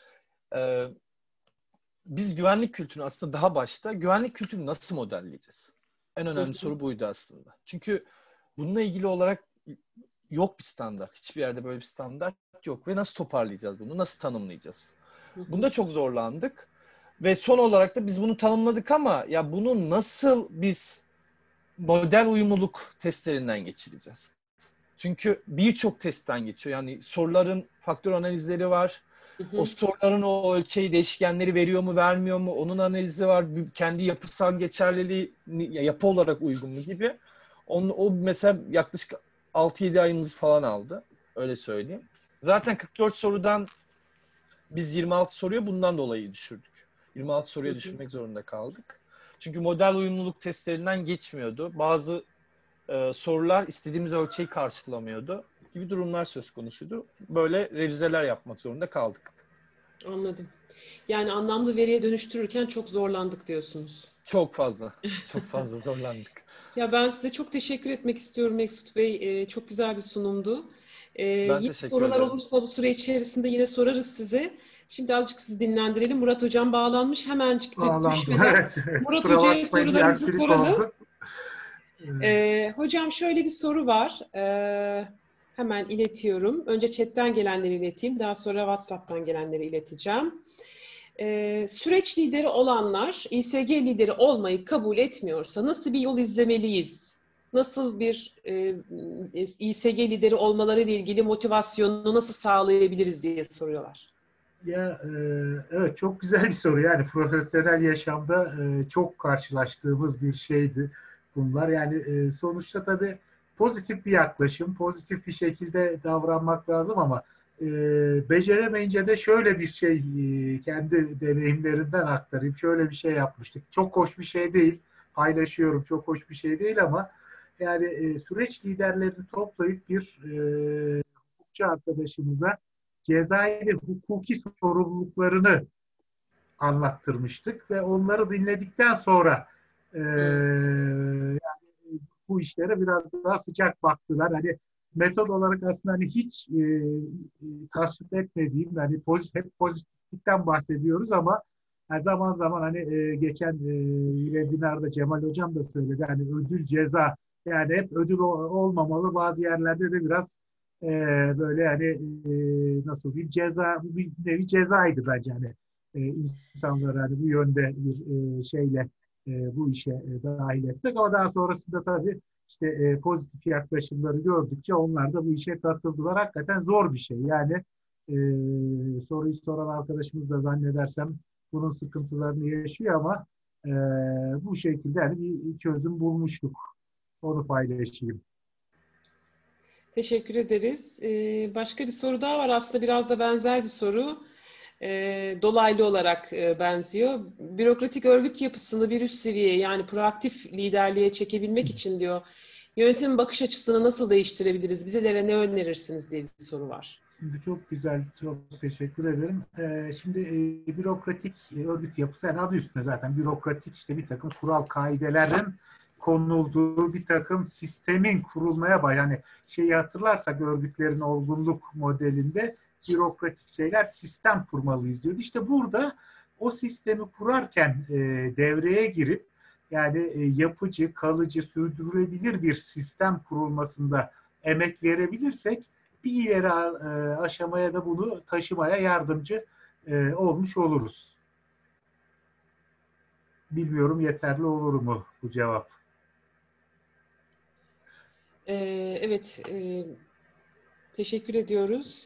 Biz güvenlik kültürünü aslında daha başta güvenlik kültürünü nasıl modelleyeceğiz? En önemli soru buydu aslında. Çünkü bununla ilgili olarak yok bir standart. Hiçbir yerde böyle bir standart yok. Ve nasıl toparlayacağız bunu? Nasıl tanımlayacağız? Bunda çok zorlandık. Ve son olarak da biz bunu tanımladık ama ya bunu nasıl biz model uyumluluk testlerinden geçireceğiz? Çünkü birçok testten geçiyor. Yani soruların faktör analizleri var. O soruların o ölçeği, değişkenleri veriyor mu, vermiyor mu? Onun analizi var. Kendi yapısal geçerliliği, yapı olarak uygun mu gibi. O mesela yaklaşık 6-7 ayımızı falan aldı. Öyle söyleyeyim. Zaten 44 sorudan biz 26 soruya bundan dolayı düşürdük. 26 soruya düşürmek zorunda kaldık. Çünkü model uyumluluk testlerinden geçmiyordu. Bazı sorular istediğimiz ölçeği karşılamıyordu gibi durumlar söz konusuydu. Böyle revizeler yapmak zorunda kaldık. Anladım. Yani anlamlı veriye dönüştürürken çok zorlandık diyorsunuz. Çok fazla zorlandık. Ya ben size çok teşekkür etmek istiyorum Mesut Bey. Çok güzel bir sunumdu. Ben Yine teşekkür sorular ederim. olursa bu süre içerisinde yine sorarız size. Şimdi azıcık sizi dinlendirelim. Murat Hocam bağlanmış. Hemencik düşmeden Evet. Murat Kusura Hoca'ya bakmayın, bir sorularımızı aksilik soralım. oldu. Hocam şöyle bir soru var. Hemen iletiyorum. Önce chatten gelenleri ileteyim. Daha sonra WhatsApp'tan gelenleri ileteceğim. Süreç lideri olanlar İSG lideri olmayı kabul etmiyorsa nasıl bir yol izlemeliyiz? Nasıl bir İSG lideri olmaları ile ilgili motivasyonunu nasıl sağlayabiliriz diye soruyorlar. Ya evet, çok güzel bir soru. Yani profesyonel yaşamda çok karşılaştığımız bir şeydi bunlar. Yani sonuçta tabii pozitif bir yaklaşım, pozitif bir şekilde davranmak lazım ama beceremeyince de şöyle bir şey, kendi deneyimlerinden aktarayım. Şöyle bir şey yapmıştık. Çok hoş bir şey değil. Paylaşıyorum. Çok hoş bir şey değil ama Yani süreç liderlerini toplayıp bir hukukçu arkadaşımıza cezai ve hukuki sorumluluklarını anlattırmıştık ve onları dinledikten sonra yani bu işlere biraz daha sıcak baktılar. Hani metod olarak aslında hani hiç tasvip etmediğim, hani hep pozitiflikten bahsediyoruz ama zaman zaman hani geçen webinarda Cemal Hocam da söyledi, hani ödül ceza, yani hep ödül olmamalı, bazı yerlerde de biraz böyle yani nasıl diyeyim, ceza, bir nevi cezaydı bence, hani insanları hani bu yönde bir şeyle bu işe dahil etmek. O daha sonrasında tabii işte pozitif yaklaşımları gördükçe onlar da bu işe katıldılar. Hakikaten zor bir şey. Yani soruyu soran arkadaşımız da zannedersem bunun sıkıntılarını yaşıyor ama e, bu şekilde hani bir çözüm bulmuştuk. Onu paylaşayım. Teşekkür ederiz. Başka bir soru daha var. Aslında biraz da benzer bir soru. Dolaylı olarak benziyor. Bürokratik örgüt yapısını bir üst seviyeye, yani proaktif liderliğe çekebilmek için diyor, yönetimin bakış açısını nasıl değiştirebiliriz? Bizelere ne önerirsiniz diye bir soru var. Şimdi çok güzel, çok teşekkür ederim. Şimdi bürokratik örgüt yapısı, yani adı üstünde zaten bürokratik, işte bir takım kural, kaidelerin konulduğu bir takım sistemin kurulmaya yani şeyi hatırlarsak örgütlerin olgunluk modelinde bürokratik şeyler, sistem kurmalıyız diyordu. İşte burada o sistemi kurarken devreye girip yani yapıcı, kalıcı, sürdürülebilir bir sistem kurulmasında emek verebilirsek bir ileri aşamaya da bunu taşımaya yardımcı olmuş oluruz. Bilmiyorum yeterli olur mu bu cevap? Evet, teşekkür ediyoruz.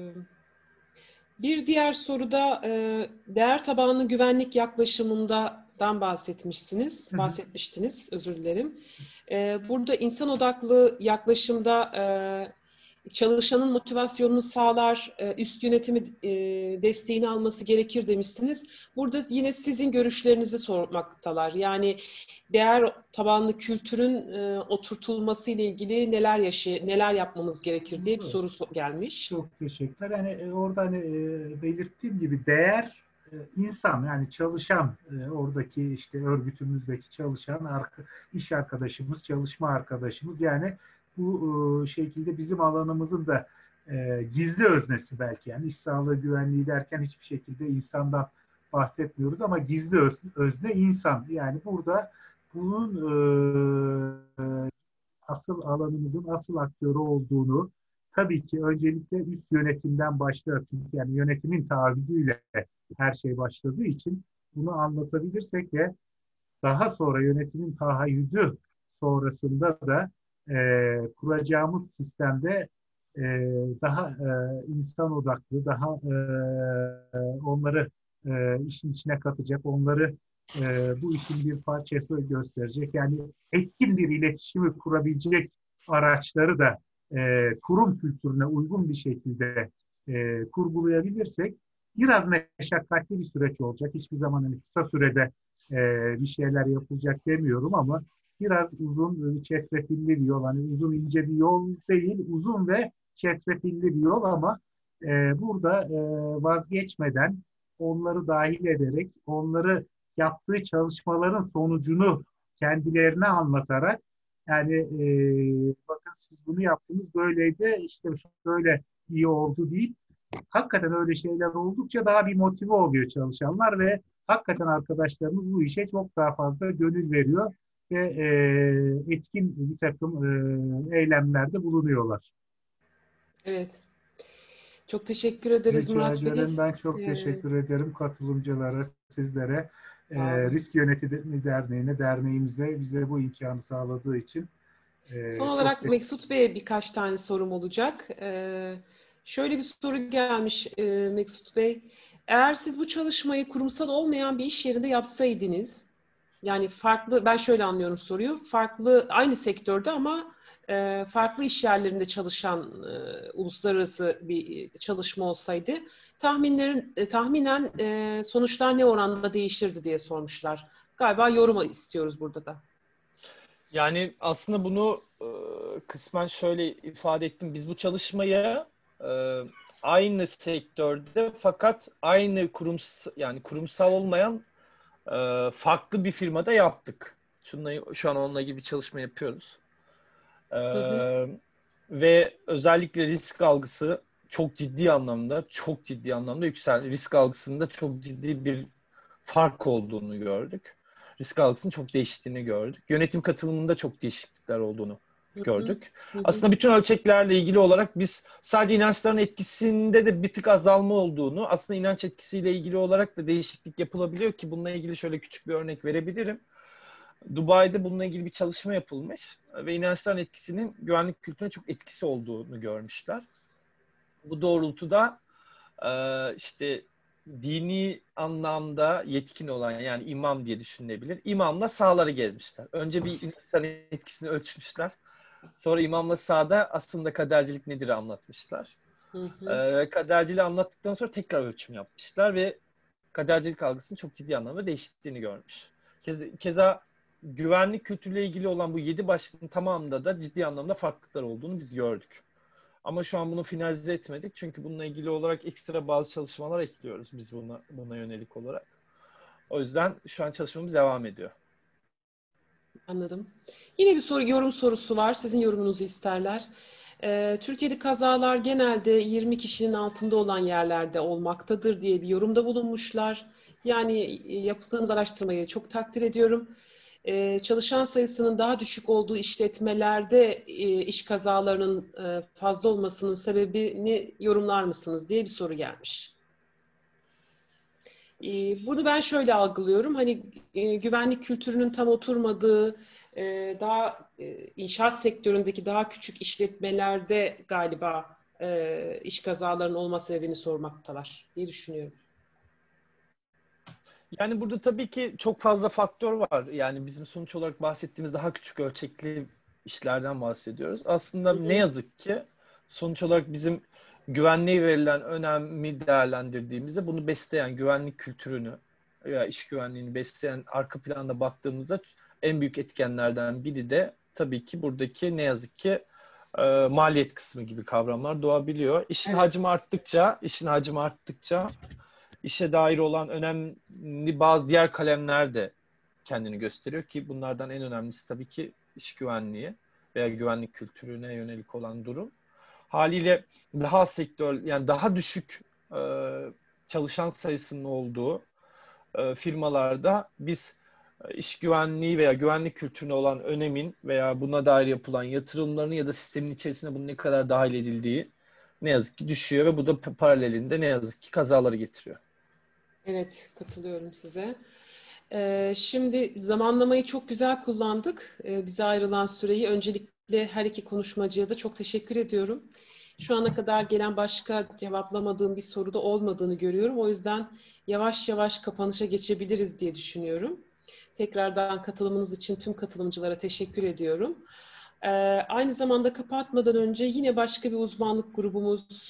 Bir diğer soruda değer tabanlı güvenlik yaklaşımından bahsetmiştiniz, özür dilerim. Burada insan odaklı yaklaşımda çalışanın motivasyonunu sağlar, üst yönetimi desteğini alması gerekir demişsiniz. Burada yine sizin görüşlerinizi sormaktalar. Yani değer tabanlı kültürün oturtulması ile ilgili neler yapmamız gerekir diye bir soru gelmiş. Çok teşekkürler. Yani orada hani belirttiğim gibi değer insan, yani çalışan, oradaki işte örgütümüzdeki çalışan iş arkadaşımız, çalışma arkadaşımız, yani bu şekilde bizim alanımızın da gizli öznesi belki, yani iş sağlığı güvenliği derken hiçbir şekilde insandan bahsetmiyoruz ama gizli özne insan. Yani burada bunun asıl alanımızın asıl aktörü olduğunu, tabii ki öncelikle üst yönetimden başlar. Çünkü yani yönetimin taahhüdüyle her şey başladığı için bunu anlatabilirsek ve daha sonra yönetimin taahhüdü sonrasında da kuracağımız sistemde e, daha insan odaklı, daha onları işin içine katacak, onları bu işin bir parçası gösterecek. Yani etkin bir iletişimi kurabilecek araçları da kurum kültürüne uygun bir şekilde kurgulayabilirsek biraz meşakkatli bir süreç olacak. Hiçbir zaman hani kısa sürede bir şeyler yapılacak demiyorum ama biraz uzun, çetrefilli bir yol. Hani uzun ince bir yol değil, uzun ve çetrefilli bir yol ama burada vazgeçmeden, onları dahil ederek, onları yaptığı çalışmaların sonucunu kendilerine anlatarak, yani bakın siz bunu yaptınız, böyleydi, işte böyle iyi oldu deyip, hakikaten öyle şeyler oldukça daha bir motive oluyor çalışanlar ve hakikaten arkadaşlarımız bu işe çok daha fazla gönül veriyor ve etkin bir takım eylemlerde bulunuyorlar. Evet. Çok teşekkür ederiz Rica Murat Bey. ederim. Ben çok teşekkür ederim katılımcılara, sizlere, Risk Yönetimi Derneği'ne, derneğimize bize bu imkanı sağladığı için. Son olarak Mesut Bey'e birkaç tane sorum olacak. Şöyle bir soru gelmiş Mesut Bey. Eğer siz bu çalışmayı kurumsal olmayan bir iş yerinde yapsaydınız, yani farklı, ben şöyle anlıyorum soruyu, farklı, aynı sektörde ama farklı iş yerlerinde çalışan uluslararası bir çalışma olsaydı tahminen sonuçlar ne oranda değişirdi diye sormuşlar. Galiba yorum istiyoruz burada da. Yani aslında bunu kısmen şöyle ifade ettim. Biz bu çalışmayı aynı sektörde fakat aynı yani kurumsal olmayan farklı bir firmada yaptık. Şu an onunla ilgili bir çalışma yapıyoruz. E, Hı hı. Ve özellikle risk algısı çok ciddi anlamda yükseldi. Risk algısında çok ciddi bir fark olduğunu gördük. Risk algısının çok değiştiğini gördük. Yönetim katılımında çok değişiklikler olduğunu Hı hı. gördük. Hı hı. Aslında bütün ölçeklerle ilgili olarak biz sadece inançların etkisinde de bir tık azalma olduğunu, aslında inanç etkisiyle ilgili olarak da değişiklik yapılabiliyor ki bununla ilgili şöyle küçük bir örnek verebilirim. Dubai'de bununla ilgili bir çalışma yapılmış ve inançların etkisinin güvenlik kültürüne çok etkisi olduğunu görmüşler. Bu doğrultuda işte dini anlamda yetkin olan, yani imam diye düşünülebilir, İmamla sahaları gezmişler. Önce bir insan etkisini ölçmüşler. Sonra imamla sahada aslında kadercilik nedir anlatmışlar. Hı hı. Kaderciliği anlattıktan sonra tekrar ölçüm yapmışlar ve kadercilik algısının çok ciddi anlamda değiştiğini görmüş. Keza güvenlik kültürüyle ilgili olan bu 7 başlığın tamamında da ciddi anlamda farklılıklar olduğunu biz gördük. Ama şu an bunu finalize etmedik. Çünkü bununla ilgili olarak ekstra bazı çalışmalar ekliyoruz biz buna yönelik olarak. O yüzden şu an çalışmamız devam ediyor. Anladım. Yine bir yorum sorusu var. Sizin yorumunuzu isterler. Türkiye'de kazalar genelde 20 kişinin altında olan yerlerde olmaktadır diye bir yorumda bulunmuşlar. Yani yaptığınız araştırmayı çok takdir ediyorum. Çalışan sayısının daha düşük olduğu işletmelerde iş kazalarının fazla olmasının sebebini yorumlar mısınız diye bir soru gelmiş. Bunu ben şöyle algılıyorum. Hani güvenlik kültürünün tam oturmadığı, daha inşaat sektöründeki daha küçük işletmelerde galiba iş kazalarının olma sebebini sormaktalar diye düşünüyorum. Yani burada tabii ki çok fazla faktör var. Yani bizim sonuç olarak bahsettiğimiz daha küçük ölçekli işlerden bahsediyoruz. Aslında Hı hı. ne yazık ki sonuç olarak bizim güvenliğe verilen önemi değerlendirdiğimizde bunu besleyen güvenlik kültürünü veya iş güvenliğini besleyen arka planda baktığımızda en büyük etkenlerden biri de tabii ki buradaki ne yazık ki maliyet kısmı gibi kavramlar doğabiliyor. İşin hacmi arttıkça işe dair olan önemli bazı diğer kalemler de kendini gösteriyor ki bunlardan en önemlisi tabii ki iş güvenliği veya güvenlik kültürüne yönelik olan durum. Haliyle daha yani daha düşük çalışan sayısının olduğu firmalarda biz iş güvenliği veya güvenlik kültürüne olan önemin veya buna dair yapılan yatırımların ya da sistemin içerisine bunun ne kadar dahil edildiği ne yazık ki düşüyor ve bu da paralelinde ne yazık ki kazaları getiriyor. Evet, katılıyorum size. Şimdi zamanlamayı çok güzel kullandık. Bize ayrılan süreyi öncelikle her iki konuşmacıya da çok teşekkür ediyorum. Şu ana kadar gelen başka cevaplamadığım bir soru da olmadığını görüyorum. O yüzden yavaş yavaş kapanışa geçebiliriz diye düşünüyorum. Tekrardan katılımınız için tüm katılımcılara teşekkür ediyorum. Aynı zamanda kapatmadan önce yine başka bir uzmanlık grubumuz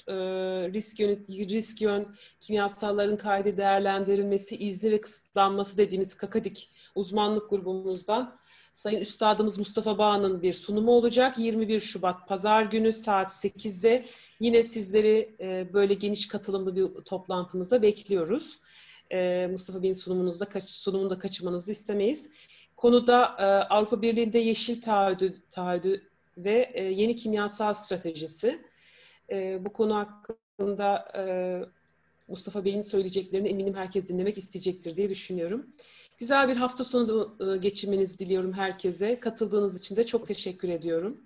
risk yön, kimyasalların kaydı değerlendirilmesi, izni ve kısıtlanması dediğimiz KAKADİK uzmanlık grubumuzdan Sayın Üstadımız Mustafa Bağ'ın bir sunumu olacak. 21 Şubat Pazar günü saat 8'de yine sizleri böyle geniş katılımlı bir toplantımıza bekliyoruz. Mustafa Bey'in sunumunu da kaçırmanızı istemeyiz. Konuda Avrupa Birliği'nde yeşil taahhüdü ve yeni kimyasal stratejisi. Bu konu hakkında Mustafa Bey'in söyleyeceklerini eminim herkes dinlemek isteyecektir diye düşünüyorum. Güzel bir hafta sonu geçirmenizi diliyorum herkese. Katıldığınız için de çok teşekkür ediyorum.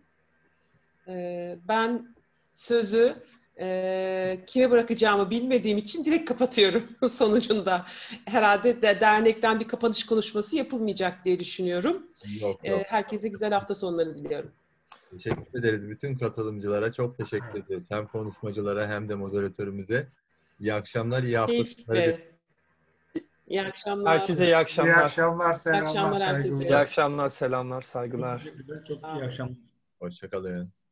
Ben sözü kime bırakacağımı bilmediğim için direkt kapatıyorum sonucunda. Herhalde dernekten bir kapanış konuşması yapılmayacak diye düşünüyorum. Yok yok. Herkese güzel hafta sonları diliyorum. Teşekkür ederiz. Bütün katılımcılara çok teşekkür ediyoruz. Hem konuşmacılara hem de moderatörümüze. İyi akşamlar, iyi hafta sonları. Keyifle. İyi akşamlar. Herkese iyi İyi akşamlar. akşamlar, İyi selamlar, akşamlar İyi herkese. saygılar. akşamlar, selamlar, Çok saygılar. teşekkürler, çok Sağ iyi olun. akşamlar. Hoşça kalın.